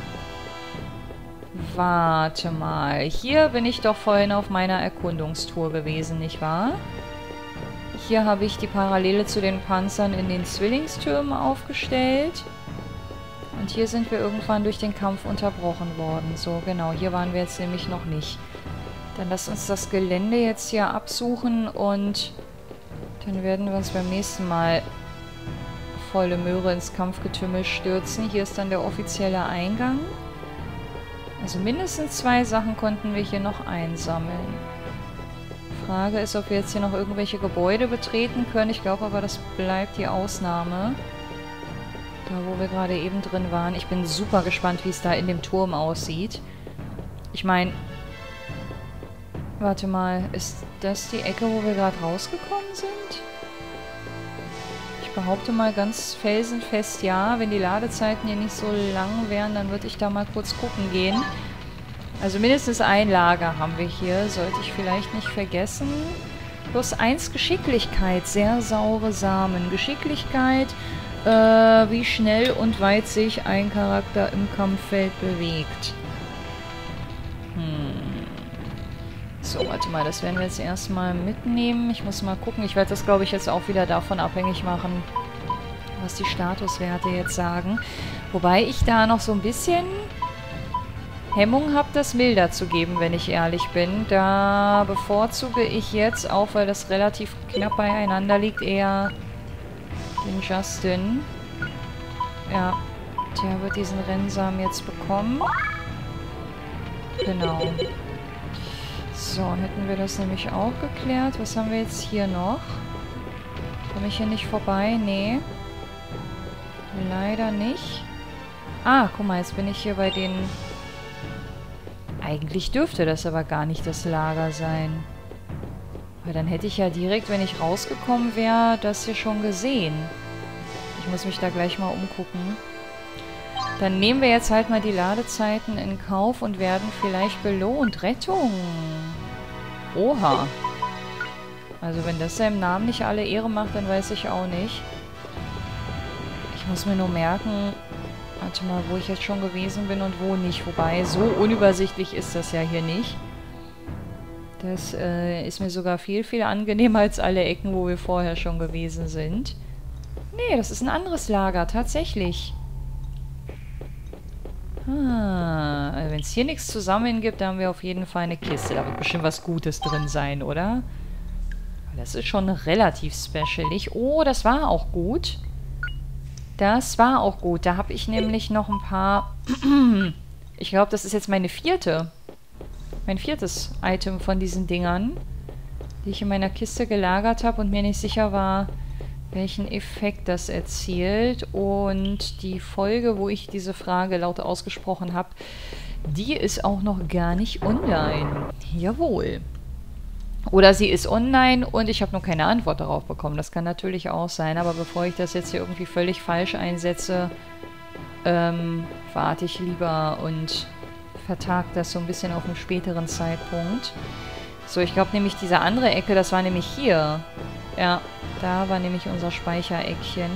Warte mal. Hier bin ich doch vorhin auf meiner Erkundungstour gewesen, nicht wahr? Hier habe ich die Parallele zu den Panzern in den Zwillingstürmen aufgestellt. Und hier sind wir irgendwann durch den Kampf unterbrochen worden. So, genau. Hier waren wir jetzt nämlich noch nicht. Dann lasst uns das Gelände jetzt hier absuchen und dann werden wir uns beim nächsten Mal volle Möhre ins Kampfgetümmel stürzen. Hier ist dann der offizielle Eingang. Also mindestens 2 Sachen konnten wir hier noch einsammeln. Frage ist, ob wir jetzt hier noch irgendwelche Gebäude betreten können. Ich glaube aber, das bleibt die Ausnahme. Da, wo wir gerade eben drin waren. Ich bin super gespannt, wie es da in dem Turm aussieht. Ich meine... Warte mal, ist das die Ecke, wo wir gerade rausgekommen sind? Ich behaupte mal ganz felsenfest ja. Wenn die Ladezeiten hier nicht so lang wären, dann würde ich da mal kurz gucken gehen. Also mindestens ein Lager haben wir hier, sollte ich vielleicht nicht vergessen. +1 Geschicklichkeit, sehr saure Samen. Geschicklichkeit, wie schnell und weit sich ein Charakter im Kampffeld bewegt. So, warte mal, das werden wir jetzt erstmal mitnehmen. Ich muss mal gucken. Ich werde das, glaube ich, jetzt auch wieder davon abhängig machen, was die Statuswerte jetzt sagen. Wobei ich da noch so ein bisschen Hemmung habe, das milder zu geben, wenn ich ehrlich bin. Da bevorzuge ich jetzt, auch weil das relativ knapp beieinander liegt, eher den Justin. Ja, der wird diesen Rennsamen jetzt bekommen. Genau. So, hätten wir das nämlich auch geklärt. Was haben wir jetzt hier noch? Komme ich hier nicht vorbei? Nee. Leider nicht. Ah, guck mal, jetzt bin ich hier bei den... Eigentlich dürfte das aber gar nicht das Lager sein. Weil dann hätte ich ja direkt, wenn ich rausgekommen wäre, das hier schon gesehen. Ich muss mich da gleich mal umgucken. Dann nehmen wir jetzt halt mal die Ladezeiten in Kauf und werden vielleicht belohnt. Rettung! Oha! Also wenn das seinem Namen nicht alle Ehre macht, dann weiß ich auch nicht. Ich muss mir nur merken, warte mal, wo ich jetzt schon gewesen bin und wo nicht. Wobei, so unübersichtlich ist das ja hier nicht. Das ist mir sogar viel, viel angenehmer als alle Ecken, wo wir vorher schon gewesen sind. Nee, das ist ein anderes Lager, tatsächlich. Also wenn es hier nichts zu sammeln gibt, dann haben wir auf jeden Fall eine Kiste. Da wird bestimmt was Gutes drin sein, oder? Das ist schon relativ specialig. Oh, das war auch gut. Das war auch gut. Da habe ich nämlich noch ein paar... Ich glaube, das ist jetzt mein viertes Item von diesen Dingern, die ich in meiner Kiste gelagert habe und mir nicht sicher war, welchen Effekt das erzielt. Und die Folge, wo ich diese Frage laut ausgesprochen habe, die ist auch noch gar nicht online. Jawohl. Oder sie ist online und ich habe noch keine Antwort darauf bekommen. Das kann natürlich auch sein. Aber bevor ich das jetzt hier irgendwie völlig falsch einsetze, warte ich lieber und vertage das so ein bisschen auf einen späteren Zeitpunkt. So, ich glaube nämlich diese andere Ecke, das war nämlich hier. Ja, da war nämlich unser Speichereckchen.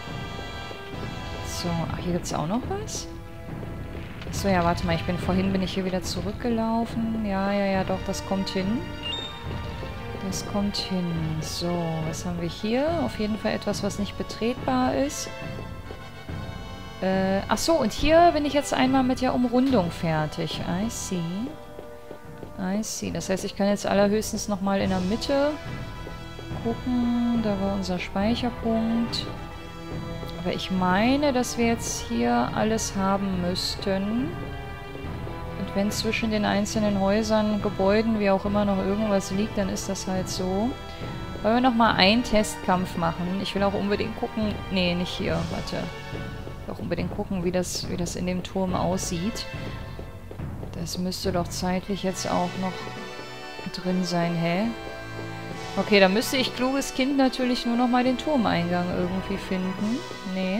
So, ach, hier gibt es auch noch was? Achso, ja, warte mal, vorhin bin ich hier wieder zurückgelaufen. Ja, doch, das kommt hin. Das kommt hin. So, was haben wir hier? Auf jeden Fall etwas, was nicht betretbar ist. Achso, und hier bin ich jetzt einmal mit der Umrundung fertig. I see. I see. Das heißt, ich kann jetzt allerhöchstens nochmal in der Mitte gucken. Da war unser Speicherpunkt. Aber ich meine, dass wir jetzt hier alles haben müssten. Und wenn zwischen den einzelnen Häusern, Gebäuden, wie auch immer noch irgendwas liegt, dann ist das halt so. Wollen wir nochmal einen Testkampf machen? Ich will auch unbedingt gucken... Nee, nicht hier. Warte. Ich will auch unbedingt gucken, wie das in dem Turm aussieht. Das müsste doch zeitlich jetzt auch noch drin sein, hä? Okay, dann müsste ich, kluges Kind, natürlich nur nochmal den Turmeingang irgendwie finden. Nee.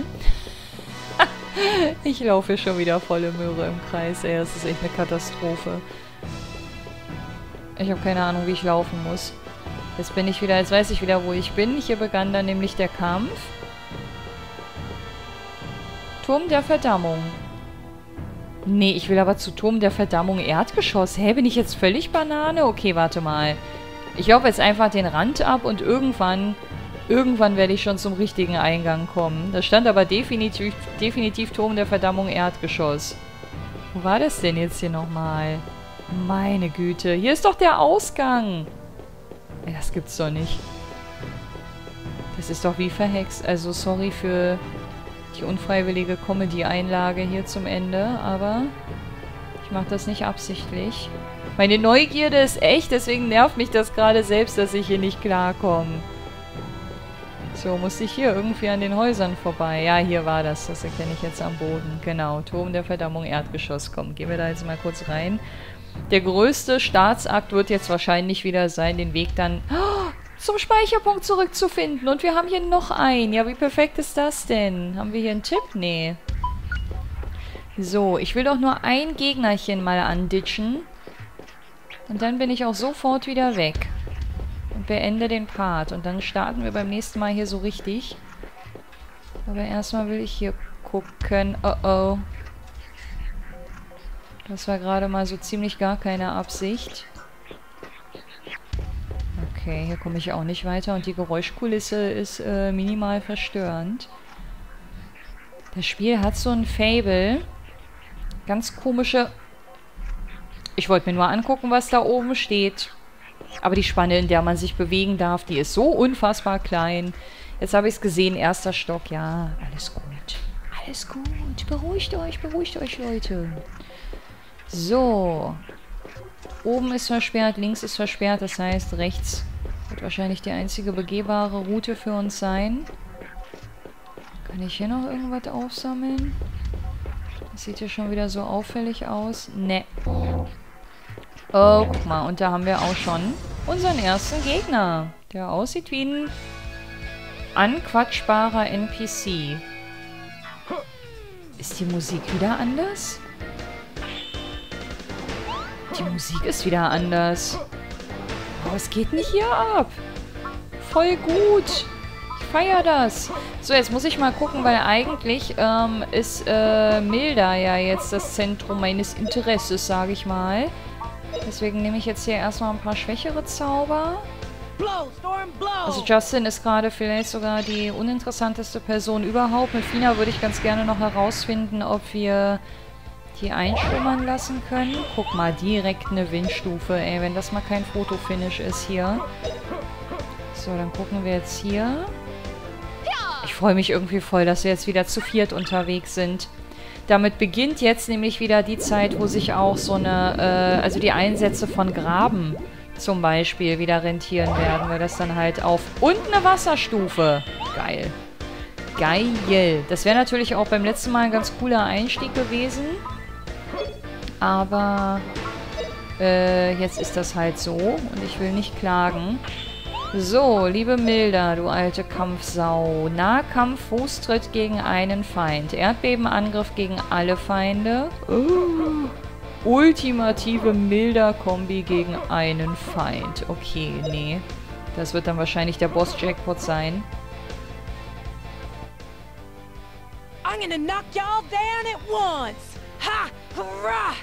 Ich laufe schon wieder volle Möhre im Kreis, ey. Das ist echt eine Katastrophe. Ich habe keine Ahnung, wie ich laufen muss. Jetzt bin ich wieder, jetzt weiß ich wieder, wo ich bin. Hier begann dann nämlich der Kampf. Turm der Verdammung. Nee, ich will aber zu Turm der Verdammung Erdgeschoss. Hä, bin ich jetzt völlig Banane? Okay, warte mal. Ich laufe jetzt einfach den Rand ab und irgendwann werde ich schon zum richtigen Eingang kommen. Da stand aber definitiv Turm der Verdammung Erdgeschoss. Wo war das denn jetzt hier nochmal? Meine Güte, hier ist doch der Ausgang. Ey, das gibt's doch nicht. Das ist doch wie verhext. Also sorry für die unfreiwillige Comedy-Einlage hier zum Ende, aber ich mache das nicht absichtlich. Meine Neugierde ist echt, deswegen nervt mich das gerade selbst, dass ich hier nicht klarkomme. So, musste ich hier irgendwie an den Häusern vorbei. Ja, hier war das. Das erkenne ich jetzt am Boden. Genau, Turm der Verdammung Erdgeschoss. Komm, gehen wir da jetzt mal kurz rein. Der größte Staatsakt wird jetzt wahrscheinlich wieder sein, den Weg dann zum Speicherpunkt zurückzufinden. Und wir haben hier noch einen. Ja, wie perfekt ist das denn? Haben wir hier einen Tipp? Nee. So, ich will doch nur ein Gegnerchen mal anditschen. Und dann bin ich auch sofort wieder weg. Und beende den Part. Und dann starten wir beim nächsten Mal hier so richtig. Aber erstmal will ich hier gucken. Oh oh. Das war gerade mal so ziemlich gar keine Absicht. Okay, hier komme ich auch nicht weiter. Und die Geräuschkulisse ist minimal verstörend. Das Spiel hat so ein Fable. Ganz komische... Ich wollte mir nur angucken, was da oben steht. Aber die Spanne, in der man sich bewegen darf, die ist so unfassbar klein. Jetzt habe ich es gesehen, erster Stock. Ja, alles gut. Alles gut. Beruhigt euch, Leute. So. Oben ist versperrt, links ist versperrt. Das heißt, rechts wird wahrscheinlich die einzige begehbare Route für uns sein. Kann ich hier noch irgendwas aufsammeln? Das sieht hier schon wieder so auffällig aus. Ne. Oh, guck mal. Und da haben wir auch schon unseren ersten Gegner. Der aussieht wie ein anquatschbarer NPC. Ist die Musik wieder anders? Die Musik ist wieder anders. Aber es geht nicht hier ab. Voll gut. Ich feiere das. So, jetzt muss ich mal gucken, weil eigentlich ist Milda ja jetzt das Zentrum meines Interesses, sage ich mal. Deswegen nehme ich jetzt hier erstmal ein paar schwächere Zauber. Also Justin ist gerade vielleicht sogar die uninteressanteste Person überhaupt. Mit Fina würde ich ganz gerne noch herausfinden, ob wir die einschlummern lassen können. Guck mal, direkt eine Windstufe, ey, wenn das mal kein Fotofinish ist hier. So, dann gucken wir jetzt hier. Ich freue mich irgendwie voll, dass wir jetzt wieder zu viert unterwegs sind. Damit beginnt jetzt nämlich wieder die Zeit, wo sich auch so eine, also die Einsätze von Graben zum Beispiel wieder rentieren werden, weil das dann halt auf... Und eine Wasserstufe. Geil. Geil. Das wäre natürlich auch beim letzten Mal ein ganz cooler Einstieg gewesen. Aber jetzt ist das halt so und ich will nicht klagen. So, liebe Milda, du alte Kampfsau. Nahkampf, Fußtritt gegen einen Feind. Erdbebenangriff gegen alle Feinde. Ultimative Milda-Kombi gegen einen Feind. Okay, nee. Das wird dann wahrscheinlich der Boss-Jackpot sein. I'm gonna knock y'all down at once! Ha! Hurrah!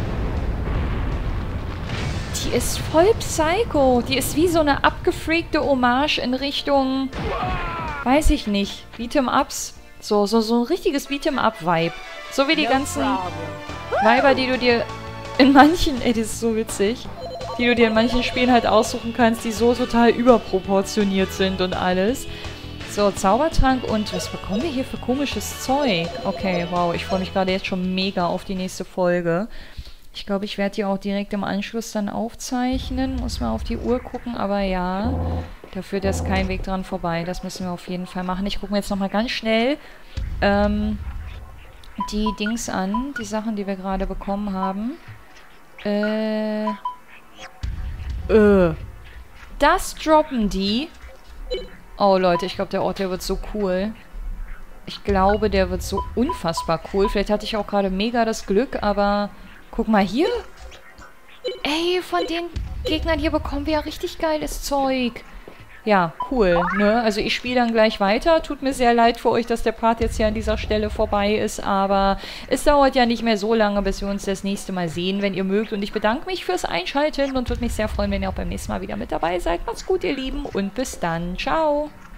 Die ist voll Psycho. Die ist wie so eine abgefreakte Hommage in Richtung, weiß ich nicht, Beat'em-Ups. So ein richtiges Beat'em-up-Vibe. So wie die ganzen Weiber, die du dir in manchen, ey, das ist so witzig, die du dir in manchen Spielen halt aussuchen kannst, die so total überproportioniert sind und alles. So, Zaubertrank und was bekommen wir hier für komisches Zeug? Okay, wow, ich freue mich gerade jetzt schon mega auf die nächste Folge. Ich glaube, ich werde die auch direkt im Anschluss dann aufzeichnen. Muss mal auf die Uhr gucken, aber ja, da führt jetzt kein Weg dran vorbei. Das müssen wir auf jeden Fall machen. Ich gucke mir jetzt nochmal ganz schnell die Dings an, die Sachen, die wir gerade bekommen haben. Das droppen die. Oh, Leute, ich glaube, der Ort, der wird so cool. Ich glaube, der wird so unfassbar cool. Vielleicht hatte ich auch gerade mega das Glück, aber guck mal hier. Ey, von den Gegnern hier bekommen wir ja richtig geiles Zeug. Ja, cool, ne? Also ich spiele dann gleich weiter. Tut mir sehr leid für euch, dass der Part jetzt hier an dieser Stelle vorbei ist, aber es dauert ja nicht mehr so lange, bis wir uns das nächste Mal sehen, wenn ihr mögt. Und ich bedanke mich fürs Einschalten und würde mich sehr freuen, wenn ihr auch beim nächsten Mal wieder mit dabei seid. Macht's gut, ihr Lieben, und bis dann. Ciao!